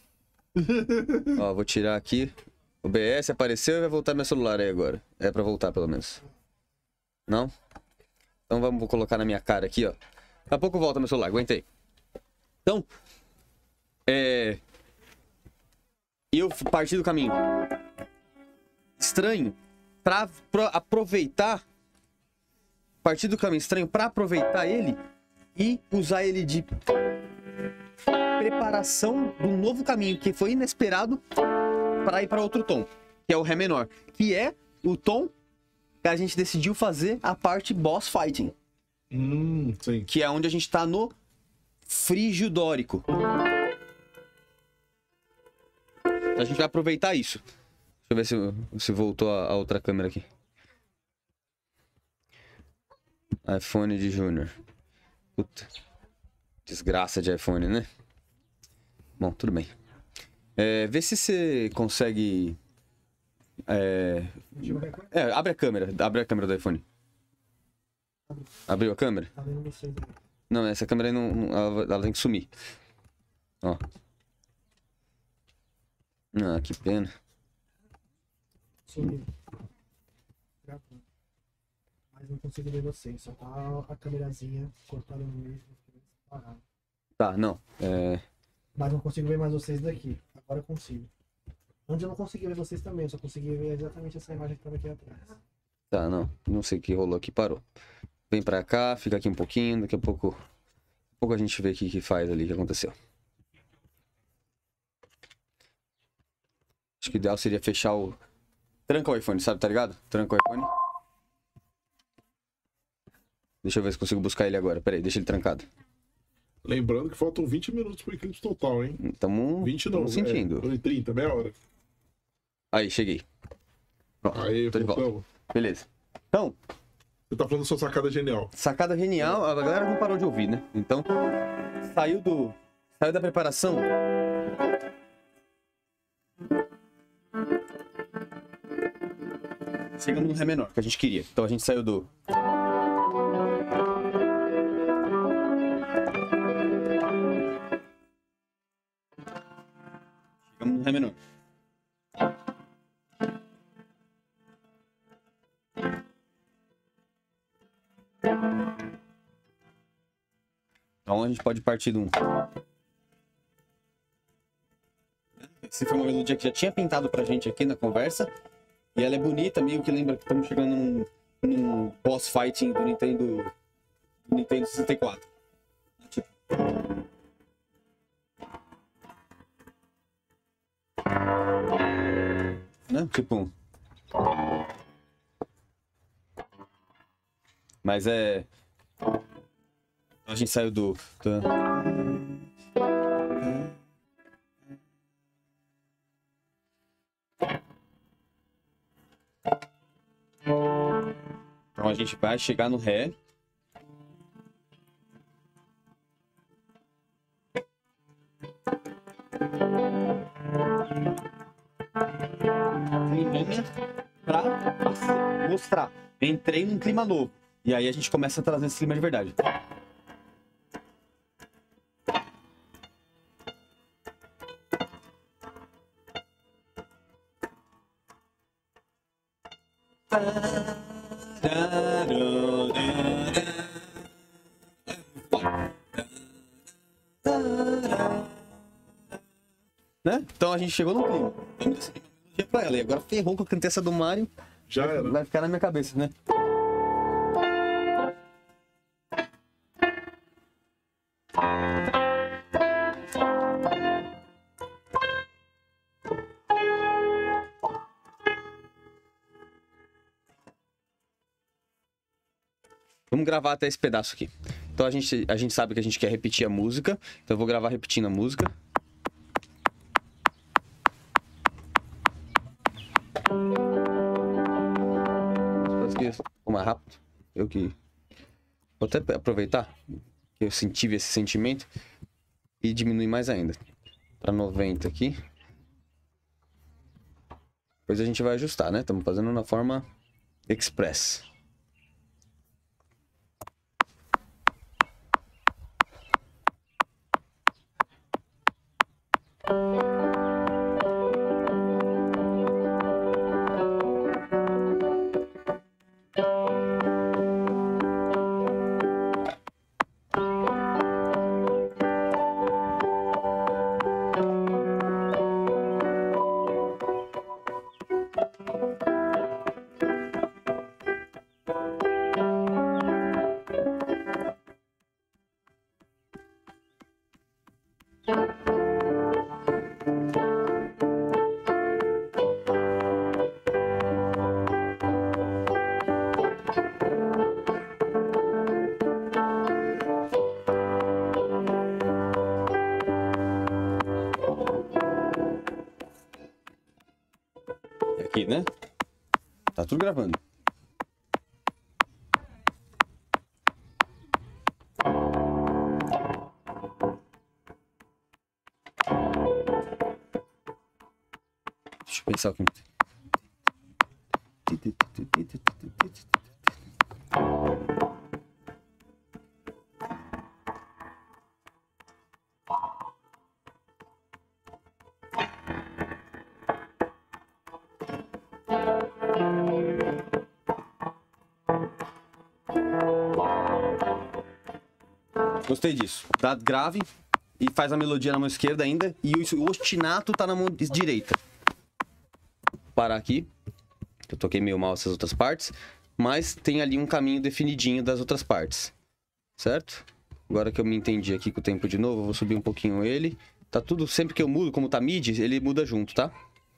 Ó, vou tirar aqui. O B S apareceu e vai voltar meu celular aí agora. É pra voltar, pelo menos. Não? Então vamos, vou colocar na minha cara aqui, ó. Daqui a pouco volta meu celular, aguentei. Então, é... eu parti do caminho estranho pra, pra aproveitar... Partir do caminho estranho pra aproveitar ele e usar ele de preparação do novo caminho que foi inesperado para ir para outro tom, que é o Ré menor, que é o tom que a gente decidiu fazer a parte boss fighting, Hum, sim. que é onde a gente tá no frígio dórico. A gente vai aproveitar isso. Deixa eu ver se, se voltou a, a outra câmera aqui. iPhone de Júnior. Puta. Desgraça de iPhone, né? Bom, tudo bem. É, vê se você consegue... É... é, abre a câmera. Abre a câmera do iPhone. Abriu a câmera? Tá vendo vocês aí? Não, essa câmera aí não, não- ela, ela tem que sumir. Ó. Ah, que pena. Sumiu. Gravando. Mas não consigo ver vocês. Só tá a câmerazinha cortada no meio. Parado. Tá, não. É... Mas não consigo ver mais vocês daqui. Agora eu consigo. Antes eu não conseguia ver vocês também. Eu só conseguia ver exatamente essa imagem que tava aqui atrás. Tá, não. Não sei o que rolou aqui, parou. Vem pra cá, fica aqui um pouquinho, daqui a pouco... Daqui a pouco a gente vê o que, que faz ali, o que aconteceu. Acho que o ideal seria fechar o... Tranca o iPhone, sabe, tá ligado? Tranca o iPhone. Deixa eu ver se consigo buscar ele agora. Pera aí, deixa ele trancado. Lembrando que faltam vinte minutos pro eclipse total, hein? Tamo, vinte não, tamo sentindo. É, trinta, meia hora. Aí, cheguei. Pronto, Aí, tô de volta. voltamos. Beleza. Então, Você tá falando da sua sacada genial. sacada genial, a galera não parou de ouvir, né? Então, saiu do... Saiu da preparação. Chegamos no Ré menor, que a gente queria. Então a gente saiu do... Chegamos no Ré menor. Então a gente pode partir de um... Essa foi uma melodia que já tinha pintado pra gente aqui na conversa. E ela é bonita, meio que lembra que estamos chegando num, num boss fighting do Nintendo, do Nintendo sessenta e quatro. Tipo... Né? Tipo... Mas é... A gente saiu do... do... Então a gente vai chegar no Ré. mostrar. Entrei num clima novo. E aí a gente começa a trazer esse clima de verdade. Né? Então a gente chegou no clima. Vamos decidir uma melodia pra ela. E agora ferrou com a cantessa do Mario. Já era. Vai ficar na minha cabeça, né? Vamos gravar até esse pedaço aqui. Então a gente, a gente sabe que a gente quer repetir a música. Então eu vou gravar repetindo a música. Vou mais rápido. Eu que... Vou até aproveitar que eu senti esse sentimento e diminuir mais ainda. Para noventa aqui. Depois a gente vai ajustar, né? Estamos fazendo na forma Express. Aqui, né? Tá tudo gravando. Deixa eu pensar aqui. Gostei disso. Dá grave e faz a melodia na mão esquerda ainda. E o ostinato tá na mão direita. Vou parar aqui. Eu toquei meio mal essas outras partes. Mas tem ali um caminho definidinho das outras partes. Certo? Agora que eu me entendi aqui com o tempo de novo, eu vou subir um pouquinho ele. Tá tudo... Sempre que eu mudo, como tá midi, ele muda junto, tá?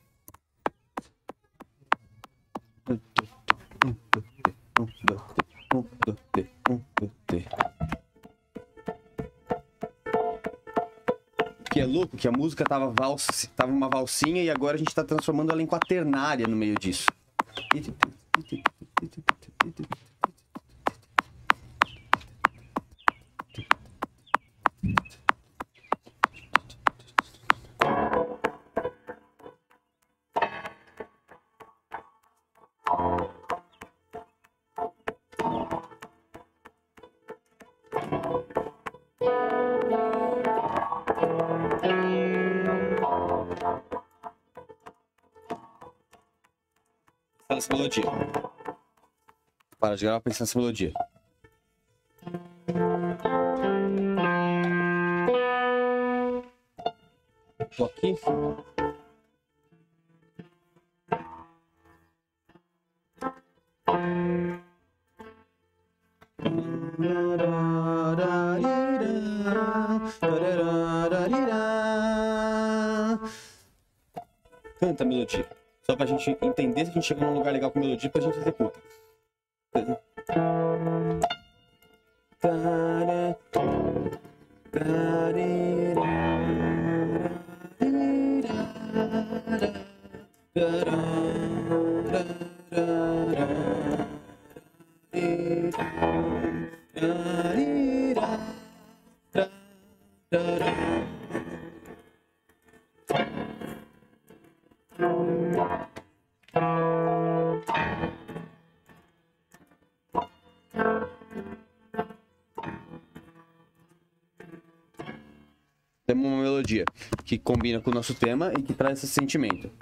Um, dois, um, dois, um, dois. Que é louco, que a música tava, vals... tava uma valsinha e agora a gente tá transformando ela em quaternária no meio disso. Essa melodia. Para de gravar pensando nessa melodia. Tô aqui. Canta a melodia. Só pra gente entender se a gente chegou num lugar legal com melodia, pra gente executa. temos uma melodia que combina com o nosso tema e que traz esse sentimento.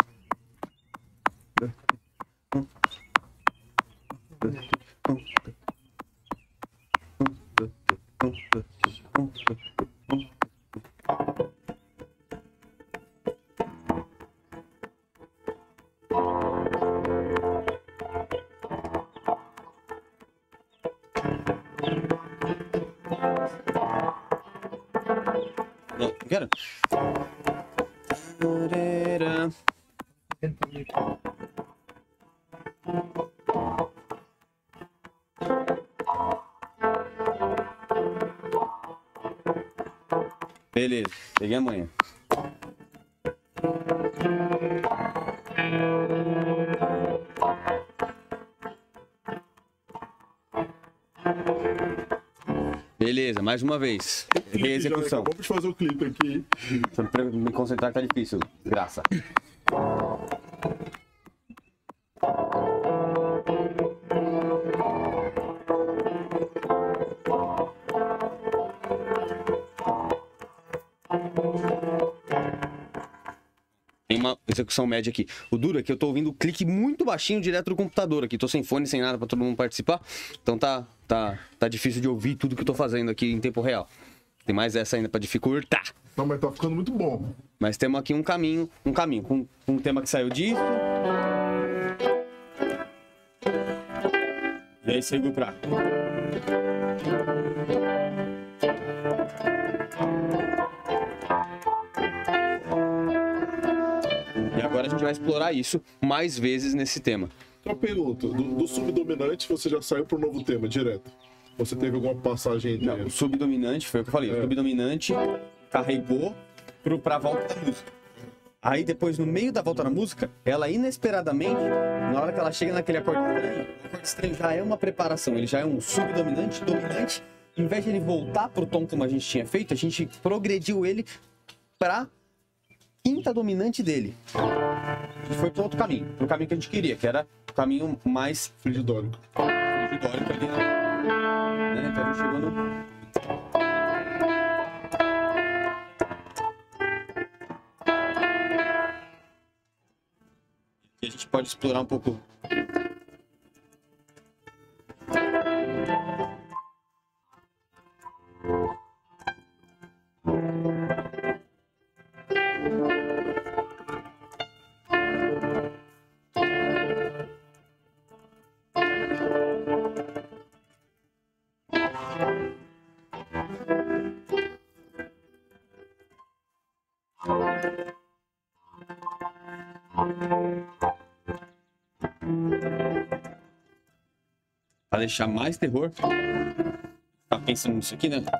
Não, quero. Beleza, peguei a manhã. Beleza, mais uma vez. Reexecução. Vamos fazer o clipe aqui. Pra me concentrar tá difícil, graça. Tem uma execução média aqui. O duro é que eu tô ouvindo o clique muito baixinho direto do computador aqui. Tô sem fone, sem nada pra todo mundo participar. Então tá, tá, tá difícil de ouvir tudo que eu tô fazendo aqui em tempo real. Tem mais essa ainda pra dificultar. Não, mas tá ficando muito bom. Mas temos aqui um caminho, um caminho, com um tema que saiu disso. E aí seguiu pra... E agora a gente vai explorar isso mais vezes nesse tema. Uma pergunta, do, do subdominante você já saiu pro novo tema direto? Você teve alguma passagem entre Não, o subdominante, foi o que eu falei, É. o subdominante carregou pro, pra volta da música. Aí depois, no meio da volta da música, ela inesperadamente, na hora que ela chega naquele acorde estranho, o acorde estranho já é uma preparação, ele já é um subdominante, dominante. Em vez de ele voltar pro tom como a gente tinha feito, a gente progrediu ele pra quinta dominante dele. A gente foi pro outro caminho, pro caminho que a gente queria, que era o caminho mais frigidórico. frigidórico ali, né? Então a gente chegou no... E a gente pode explorar um pouco. Pra deixar mais terror. Tá pensando nisso aqui, né?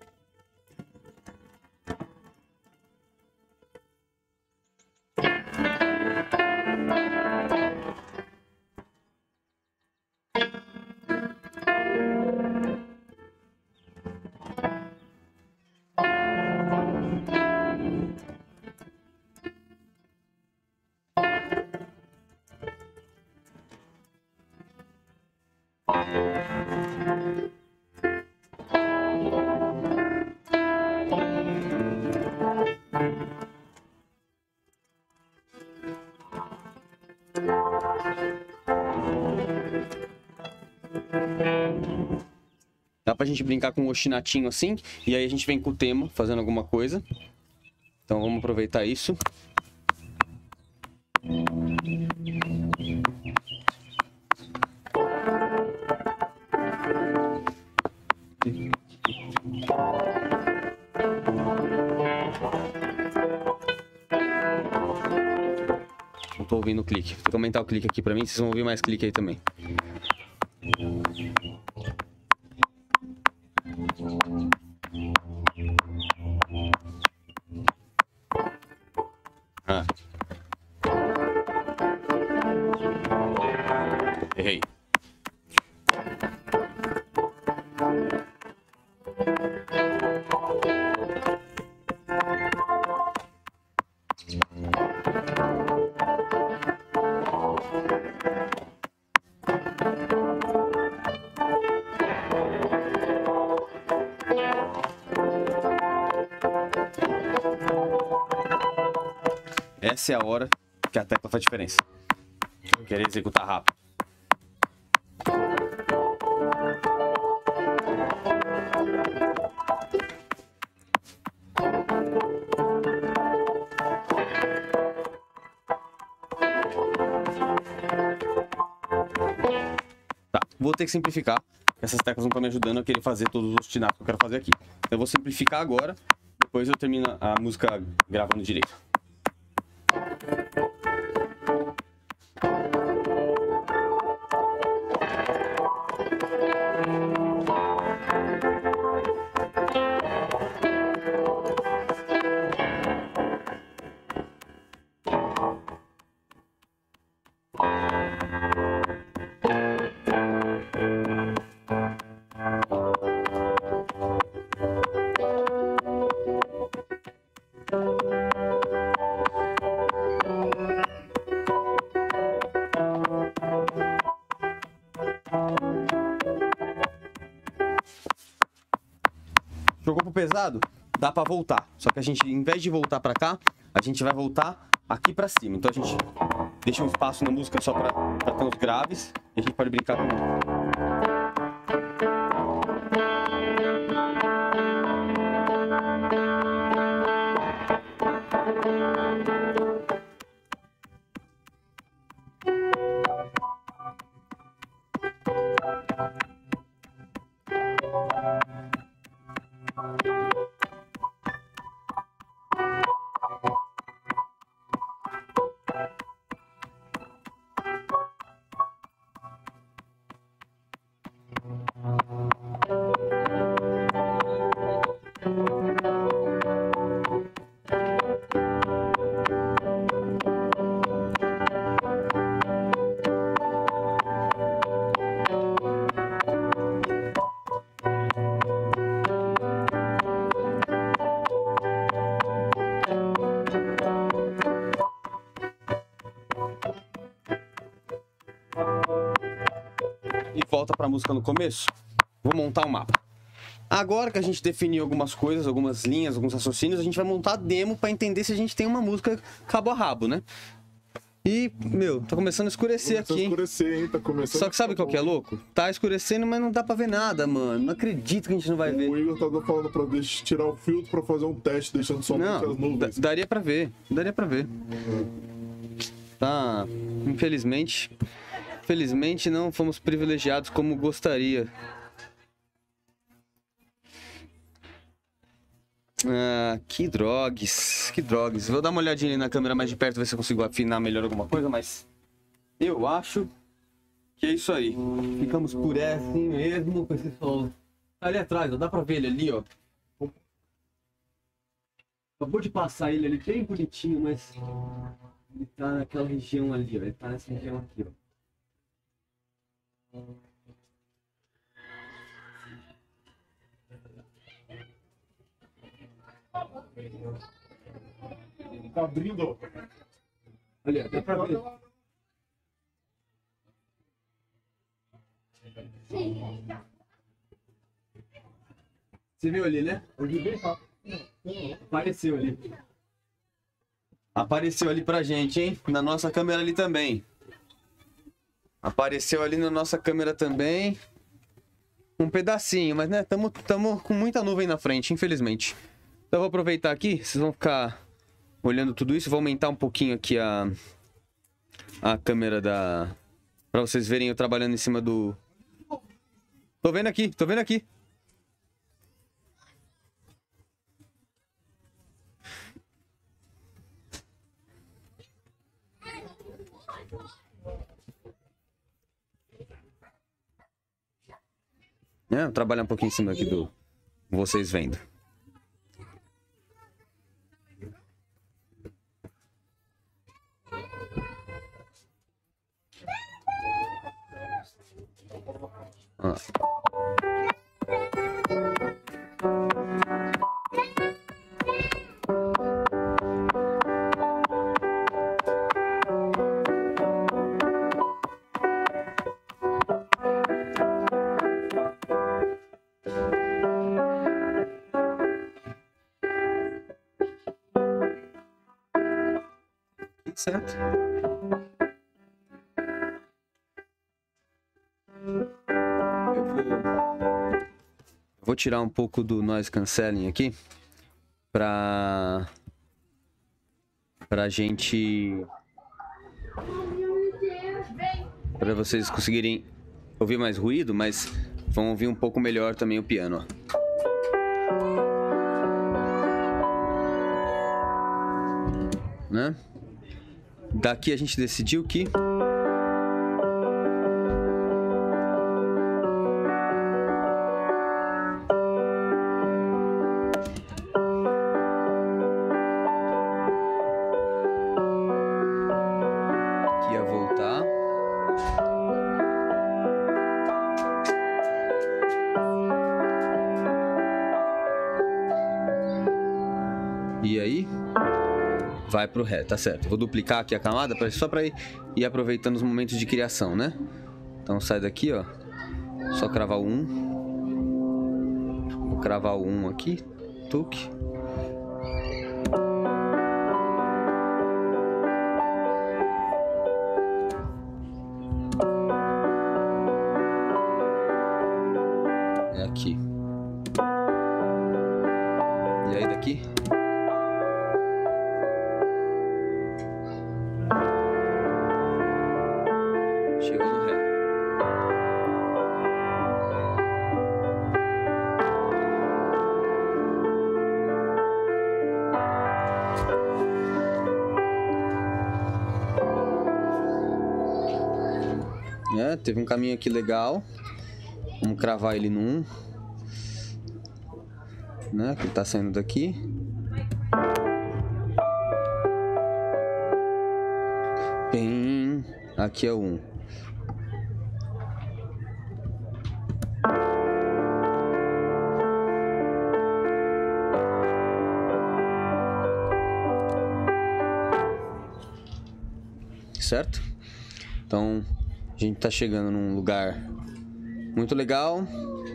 Dá pra gente brincar com um ostinatinho assim, e aí a gente vem com o tema, fazendo alguma coisa. Então vamos aproveitar isso. Não tô ouvindo o clique. Vou aumentar o clique aqui pra mim, vocês vão ouvir mais clique aí também. Ah. Errei. essa é a hora que a tecla faz diferença. Querer executar rápido. Tá, vou ter que simplificar. Essas teclas não estão me ajudando a querer fazer todos os ostinatos que eu quero fazer aqui. Então eu vou simplificar agora, depois eu termino a música gravando direito. Jogou pro pesado? Dá pra voltar. Só que a gente, em vez de voltar pra cá, a gente vai voltar aqui pra cima. Então a gente deixa um espaço na música só pra, pra ter os graves. E a gente pode brincar com isso. E volta para a música no começo. Vou montar um mapa. Agora que a gente definiu algumas coisas, algumas linhas, alguns raciocínios, a gente vai montar a demo para entender se a gente tem uma música cabo a rabo, né? E, meu, tá começando a escurecer Começou aqui, a hein? escurecer, hein? Tá começando Só que sabe qual que é louco? Tá escurecendo, mas não dá pra ver nada, mano. Não acredito que a gente não vai ver. O Igor tava falando pra deixar, tirar o filtro pra fazer um teste, deixando só Não, muitas nuvens. da- daria pra ver. Daria pra ver. Tá, infelizmente... Felizmente não fomos privilegiados como gostaria. Ah, que drogues, que drogues. Vou dar uma olhadinha ali na câmera mais de perto, ver se eu consigo afinar melhor alguma coisa, mas... Eu acho que é isso aí. Ficamos por essa assim mesmo, com esse sol. Ali atrás, ó, dá pra ver ele ali, ó. Acabou de passar ele ali, bem bonitinho, mas... Ele tá naquela região ali, ó. Ele tá nessa região aqui, ó. Tá abrindo. Olha, dá pra ver. Você viu ali, né? Apareceu ali. Apareceu ali pra gente, hein? Na nossa câmera ali também. Apareceu ali na nossa câmera também. Um pedacinho, mas né, tamo, tamo com muita nuvem na frente, infelizmente. Então eu vou aproveitar aqui, vocês vão ficar olhando tudo isso. Vou aumentar um pouquinho aqui a, a câmera da... Pra vocês verem eu trabalhando em cima do... Tô vendo aqui, tô vendo aqui. É, vou trabalhar um pouquinho em cima aqui do... Vocês vendo. Ah. Certo? Eu vou, eu vou tirar um pouco do noise cancelling aqui pra, pra gente... Pra vocês conseguirem ouvir mais ruído, mas vão ouvir um pouco melhor também o piano, ó. Né? Daqui a gente decidiu que que ia voltar. E aí vai pro ré, tá certo. Vou duplicar aqui a camada pra, só para ir, ir aproveitando os momentos de criação, né? Então sai daqui, ó. Só cravar o um. Vou cravar o um aqui. Tuque. É aqui. E aí daqui? Chega no ré. É, teve um caminho aqui legal. Vamos cravar ele no um. Né, que ele tá saindo daqui. Bem, aqui é o um. Certo? Então, a gente tá chegando num lugar muito legal.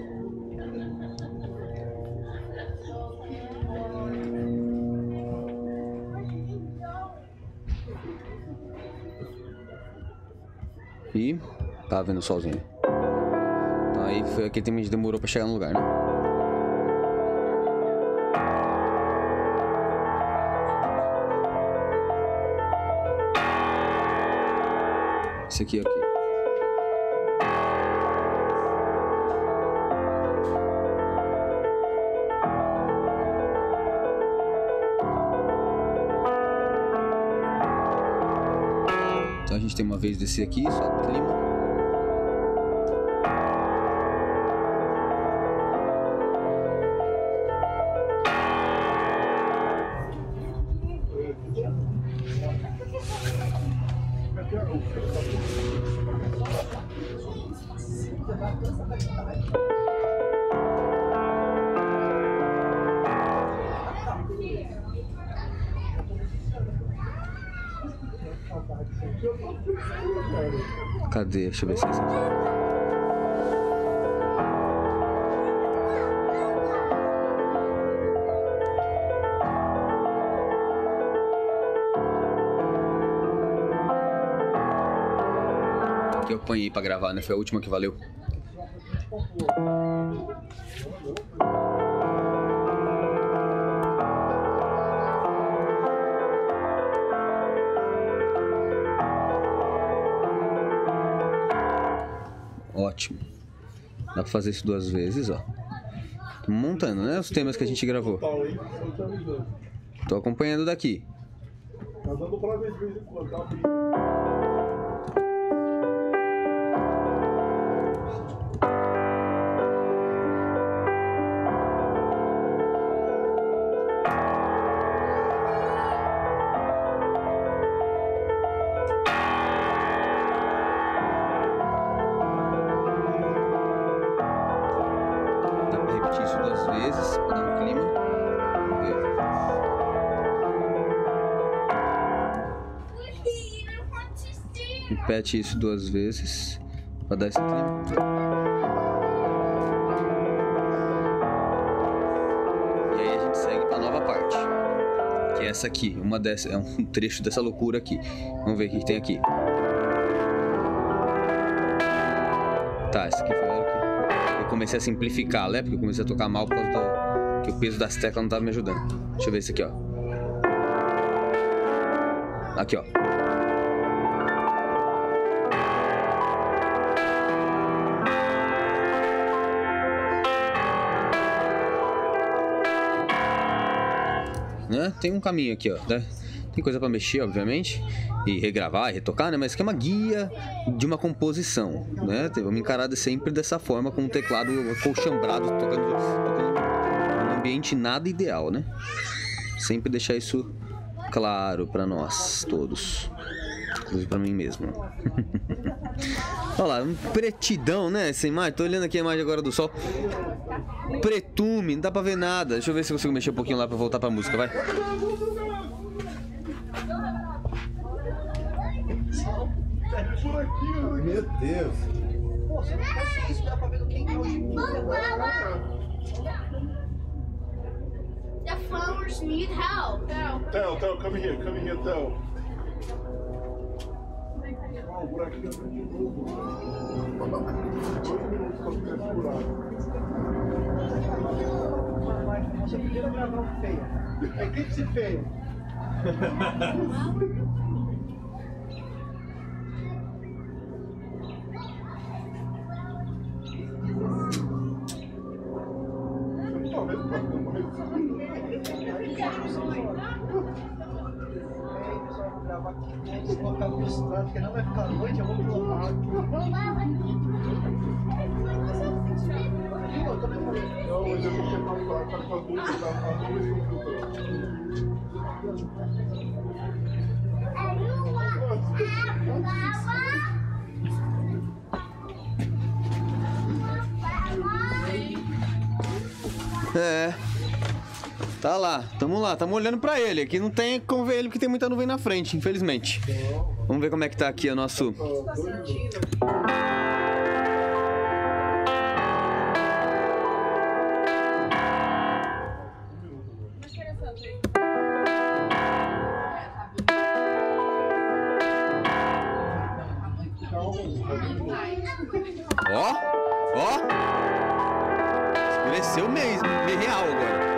E tá vendo o solzinho. Então aí foi aquele tempo que a gente demorou pra chegar no lugar, né? Esse aqui, aqui. Então a gente tem uma vez descer aqui, só clima. Cadê? Deixa eu ver se é esse aqui. Que eu apanhei pra gravar, né? Foi a última que valeu. Ótimo. Dá pra fazer isso duas vezes, ó. Tô montando, né? Os temas que a gente gravou. Tô acompanhando daqui. Tá dando pra ver de vez em quando, tá? Repete isso duas vezes para dar esse clima. E aí a gente segue para a nova parte, Que é essa aqui, uma dessa, é um trecho dessa loucura aqui. Vamos ver o que tem aqui. Tá, essa aqui foi a hora que eu comecei a simplificar, né? Porque eu comecei a tocar mal por causa do que o peso das teclas não tava me ajudando. Deixa eu ver esse aqui, ó. Aqui, ó. Né? Tem um caminho aqui, ó, né? Tem coisa pra mexer, obviamente, e regravar e retocar, né? Mas que é uma guia de uma composição, né? Vamos encarar sempre dessa forma, com um teclado acolchambrado, tocando, tocando num ambiente nada ideal, né? Sempre deixar isso claro pra nós todos, inclusive pra mim mesmo. Olha lá, um pretidão, né? Essa imagem, tô olhando aqui a imagem agora do sol. Pretume, não dá pra ver nada. Deixa eu ver se eu consigo mexer um pouquinho lá pra voltar pra música, vai. Por aqui, meu Deus. Pô, você não faz isso, dá pra ver quem é hoje. The flowers need help. Theo, Theo, come here, come here, Theo. Ah, o buraquinho abriu de novo. Dois minutos pra ficar esse buraco. Você primeiro gravar um feio. Eclipse feio. Gravar aqui, se colocar frustrado, porque não vai ficar à noite, eu vou colocar aqui. Eu também falei. Não, mas eu vou quebrar tá com as luzes, tá? As luzes estão filtrando. É. Tá lá, tamo lá, tamo olhando pra ele. Aqui não tem como ver ele porque tem muita nuvem na frente, infelizmente. Vamos ver como é que tá aqui o nosso... Ó, ó. Escureceu mesmo, meio real agora.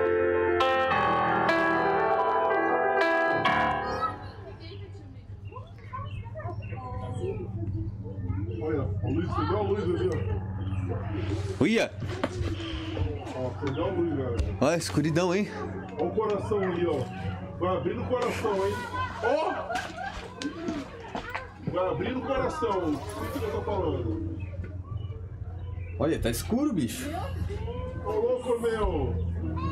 Olha, a luz, você viu a luz ali, ó. Uia! Ó, você viu a luz, galera. Olha, escuridão, hein? Olha o coração ali, ó. Vai abrindo o coração, hein? Ó! Vai abrindo o coração. O que eu tô falando? Olha, tá escuro, bicho. Ô, louco, meu!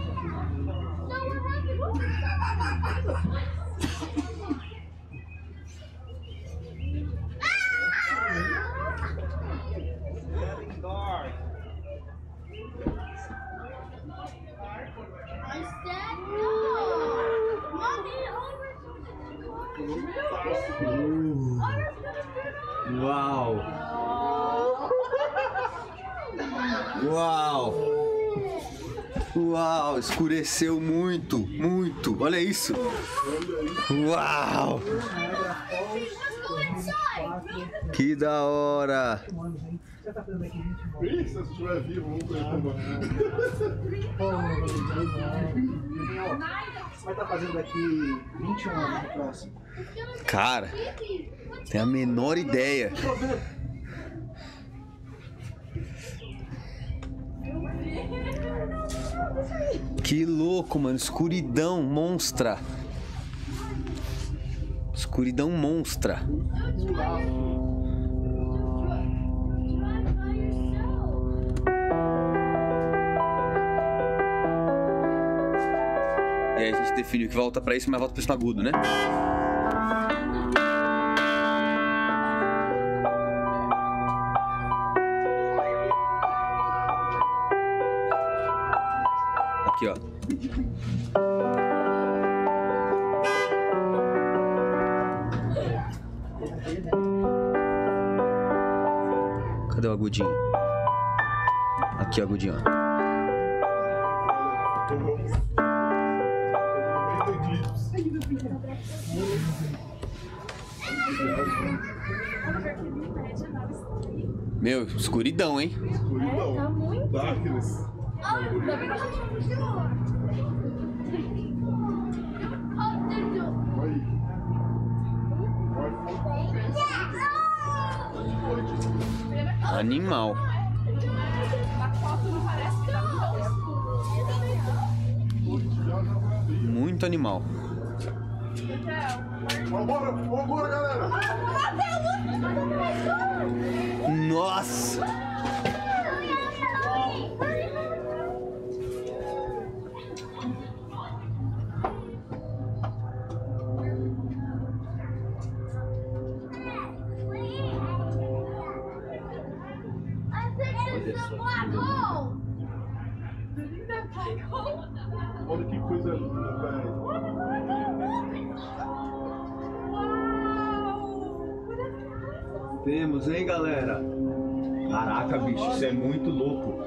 Uau! Uau! Uau! Escureceu muito, muito. Olha isso! Uau! Que da hora! Você tá fazendo aqui vinte e Ih, se você estiver vivo, vamos ver como vai estar fazendo daqui vinte e um anos no próximo. Cara, tem a menor ideia. Que louco, mano. Escuridão monstra. Escuridão monstra. E aí a gente define que volta pra isso, mas volta pra isso no agudo, né? Aqui, ó. Cadê o agudinho? Aqui, o agudinho, ó. Meu, escuridão, hein? Escuridão. Tá muito. Darkness. Ainda bem que a gente não viu. Aí. Animal. Na foto não parece que tá tão escuro. Muito animal. Vambora, vambora, galera. Nossa! Olha que coisa linda, velho. Temos, hein, galera? Caraca, bicho, isso é muito louco.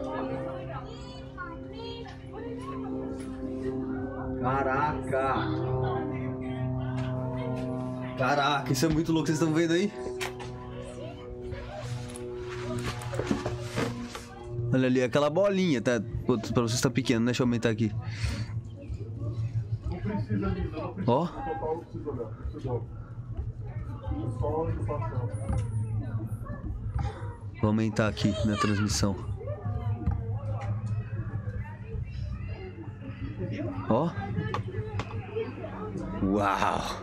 Caraca! Caraca, isso é muito louco, vocês estão vendo aí? Olha ali, aquela bolinha, tá? Pô, pra vocês tá pequeno, deixa eu aumentar aqui. Não precisa, linda, não precisa. Ó. No total não precisa olhar, não precisa olhar. Só a ocupação. Vou aumentar aqui na transmissão. Ó. Uau!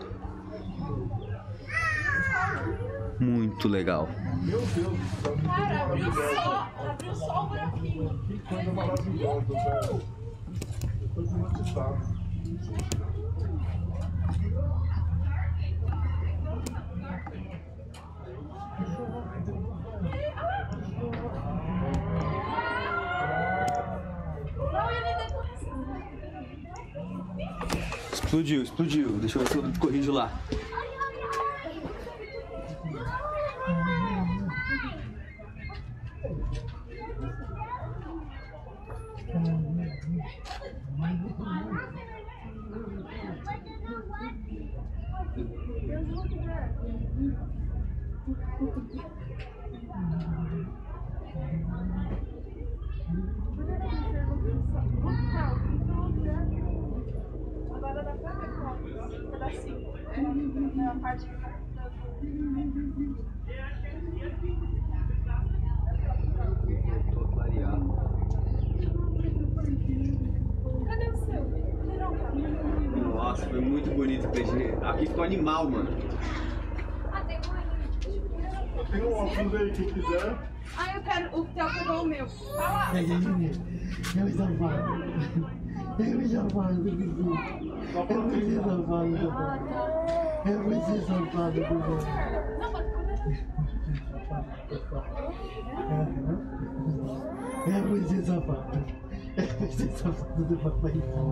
Muito legal. Meu Deus do céu, que Cara, abriu maravilhosa. só, abriu só o buraquinho. Que coisa maravilhosa, velho. Eu tô hipnotizado. Explodiu, explodiu. Deixa eu ver se eu corrijo lá. Agora dá pra ver qual um pedacinho. É a parte que tá. Tô clareado. Cadê o seu? Tirou o cabelo. Nossa, foi muito bonito o peixe. Aqui ficou animal, mano. Ah, tem um aí. Tem um óculos aí, quem quiser. Ah, eu quero. O Theo pegou o meu. Tá lá. Eu estou falando. Eu estou falando do Bidu. Eu preciso falar do Bidu. Eu preciso falar do Bidu. Não, mas Eu preciso falar. Eu preciso falar do papai.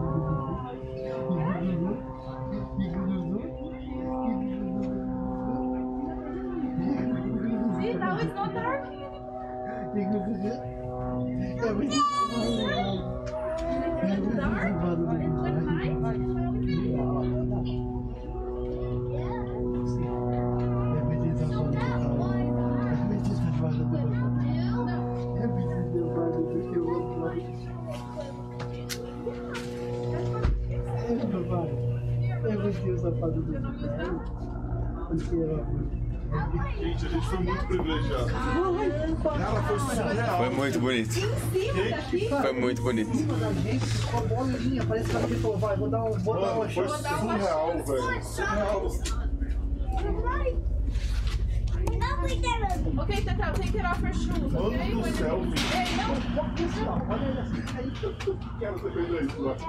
see, now it's not dark anymore. Eu preciso falar. Eu preciso falar. It's dark. It's like night. Gente, a gente foi muito privilegiado. Cara, foi surreal. Foi muito bonito. Foi muito bonito. Com a bolinha, parece que ela falou, vai, vou dar um, vou dar uma Mano, foi chance. surreal, velho. Surreal. Okay, Tata, take it off your shoes, okay? Mano do céu, When- gente. Hey, no. Olha ele assim, aí Quero você fez isso, né?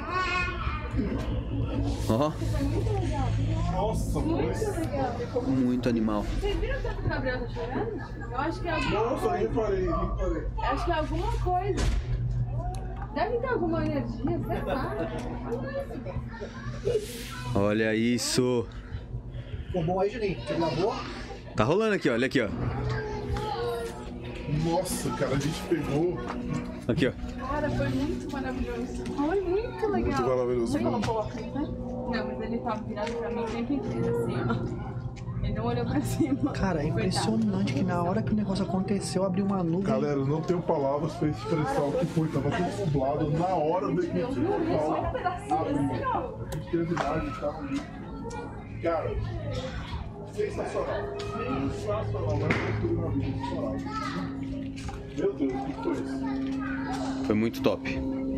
Ó, Nossa, foi. muito animal. Vocês viram o tanto que o Gabriel tá chorando? Eu acho que é alguma Nossa, eu reparei, reparei. Acho que é alguma coisa. Deve ter alguma energia, sei lá. Olha isso. ficou bom aí, Juninho? Você gravou? Tá rolando aqui, ó. Olha aqui, ó. Nossa, cara, a gente pegou. Aqui, ó. Cara, foi muito maravilhoso. Foi muito legal. Muito maravilhoso. Você colocou óculos, né? Não, mas ele tava virado pra mim o tempo inteiro, assim, ó. Ele não olhou pra cima. Cara, é impressionante que na hora que o negócio aconteceu, abriu uma nuvem. Galera, eu não tenho palavras pra expressar o que foi. Tava tudo dublado na hora do que o portal abriu. A criatividade tava ali. Cara, sensacional. Sensacional. Mas eu tô uma vida sensacional. Meu Deus, o que foi isso? Foi muito top.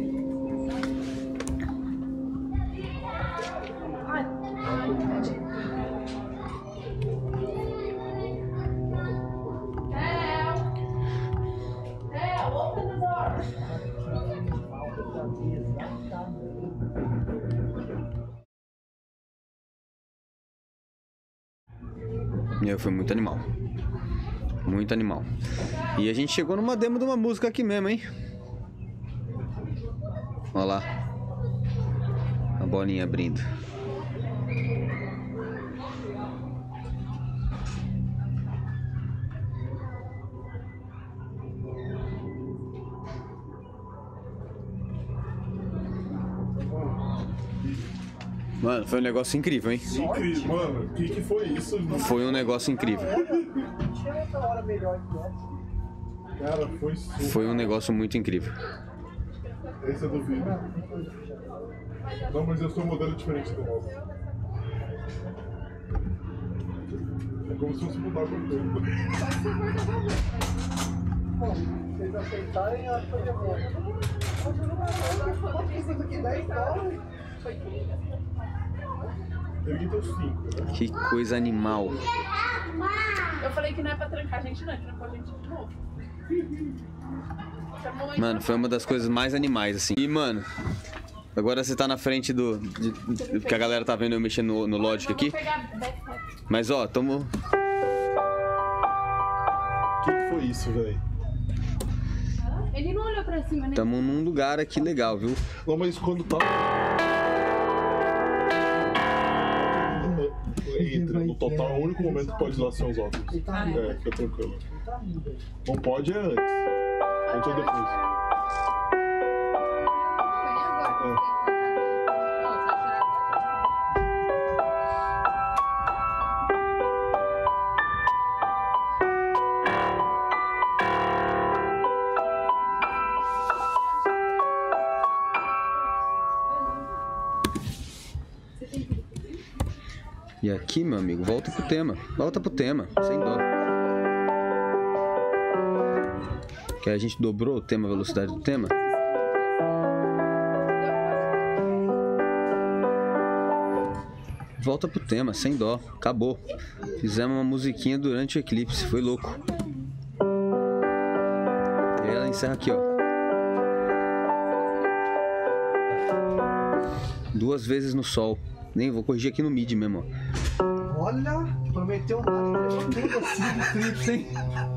Meu, foi muito animal. Muito animal. E a gente chegou numa demo de uma música aqui mesmo, hein? Olha lá. A bolinha abrindo. Mano, foi um negócio incrível, hein? Incrível, mano. O que, que foi isso? Foi um negócio incrível. Cara, foi super. Foi um negócio muito incrível. Esse é do vídeo. Não, mas eu sou um modelo diferente do nosso. É como se fosse mudar a coisa. Bom, se vocês aceitarem, eu acho que eu devolvo. Isso aqui dez dólares. Peguei teus cinco, né? Que coisa animal. Eu falei que não é pra trancar a gente, não. É trancou a gente de novo. Mano, foi uma das coisas mais animais, assim. E, mano, agora você tá na frente do... de- de- porque a galera tá vendo eu mexendo no, no Logic aqui. Mas, ó, tamo... O que, que foi isso, velho? Ele não olhou pra cima, né? Tamo num lugar aqui legal, viu? Não, mas quando tá. Entra no total, é o único momento que pode usar seus óculos. É, fica tranquilo. Não pode é antes. Antes ou depois. E aqui, meu amigo, volta pro tema. Volta pro tema, sem dó. Que a gente dobrou o tema, a velocidade do tema. Volta pro tema, sem dó. Acabou. Fizemos uma musiquinha durante o eclipse, foi louco. E ela encerra aqui, ó. Duas vezes no sol. Nem vou corrigir aqui no mid mesmo, ó. Olha, prometeu nada, entregou tudo assim de trips, hein?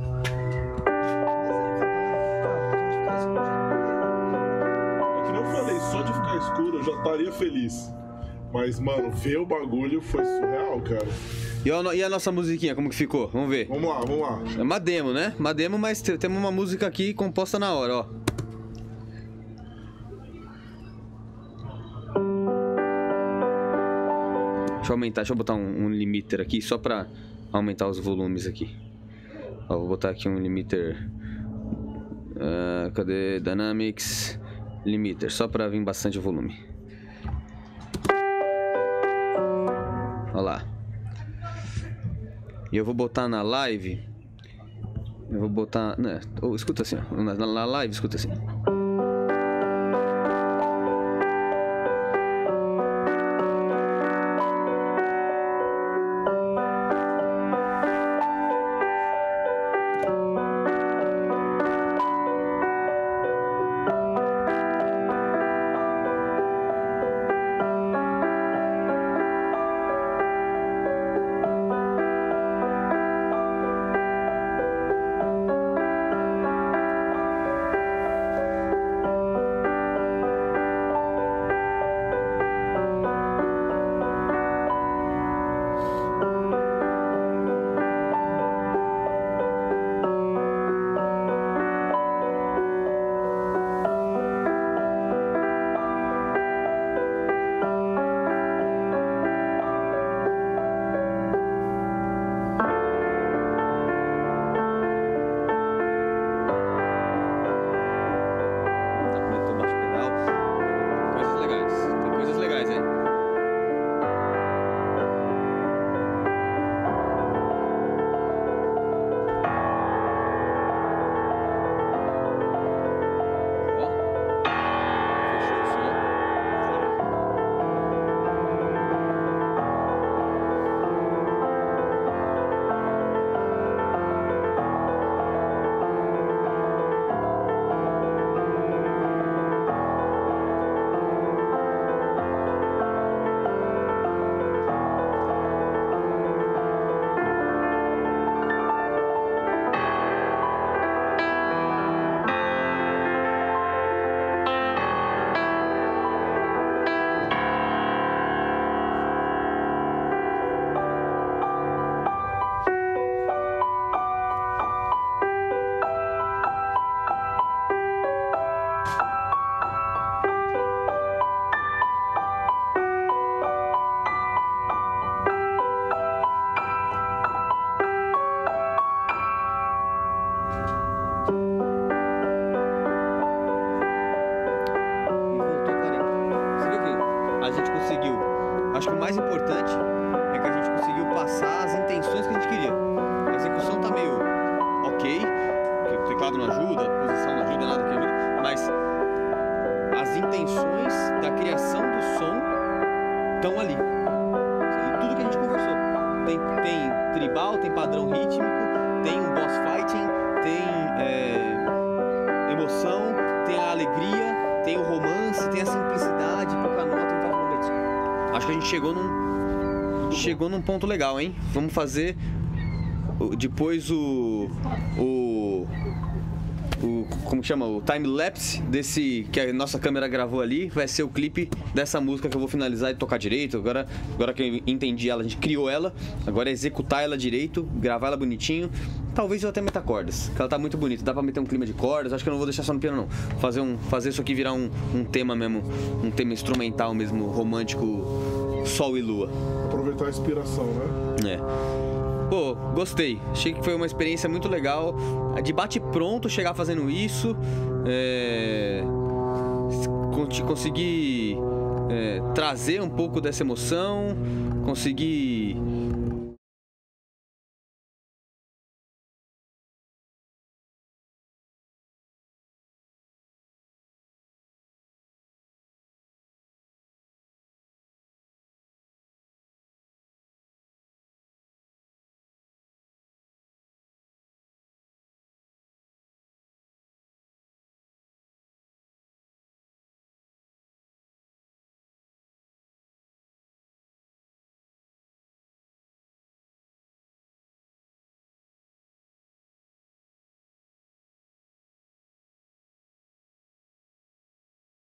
É que nem eu falei, só de ficar escuro eu já estaria feliz. Mas, mano, ver o bagulho foi surreal, cara. E a, e a nossa musiquinha, como que ficou? Vamos ver. Vamos lá, vamos lá. É uma demo, né? Uma demo, mas te- temos uma música aqui composta na hora, ó. Deixa eu aumentar, deixa eu botar um, um limiter aqui, só pra aumentar os volumes aqui. Ó, vou botar aqui um limiter. Ah, cadê? Dynamics. Limiter, só pra vir bastante volume. Olha lá. E eu vou botar na live. Eu vou botar. Né, ou escuta assim, ó. Na, na live, escuta assim. acho que o mais importante é que a gente conseguiu passar as intenções que a gente queria. A execução tá meio ok, porque o teclado não ajuda, a posição não ajuda, nada que ajuda, mas as intenções da criação do som estão ali. E tudo que a gente conversou. Tem, tem tribal, tem padrão rítmico, tem um boss fighting, tem é, emoção, tem a alegria, tem o romance, tem a simplicidade, pouca nota, um vários momentos. Acho que a gente chegou num, chegou num ponto legal, hein? Vamos fazer depois o... o O, como que chama? O time-lapse desse que a nossa câmera gravou ali vai ser o clipe dessa música que eu vou finalizar e tocar direito. Agora, agora que eu entendi ela, a gente criou ela. Agora é executar ela direito, gravar ela bonitinho. Talvez eu até meta cordas, que ela tá muito bonita. Dá pra meter um clima de cordas. Acho que eu não vou deixar só no piano, não. Fazer, um, fazer isso aqui virar um, um tema mesmo, um tema instrumental mesmo, romântico, sol e lua. Aproveitar a inspiração, né? É. Pô, gostei. Achei que foi uma experiência muito legal. De bate pronto chegar fazendo isso. É... Conseguir é, trazer um pouco dessa emoção. Conseguir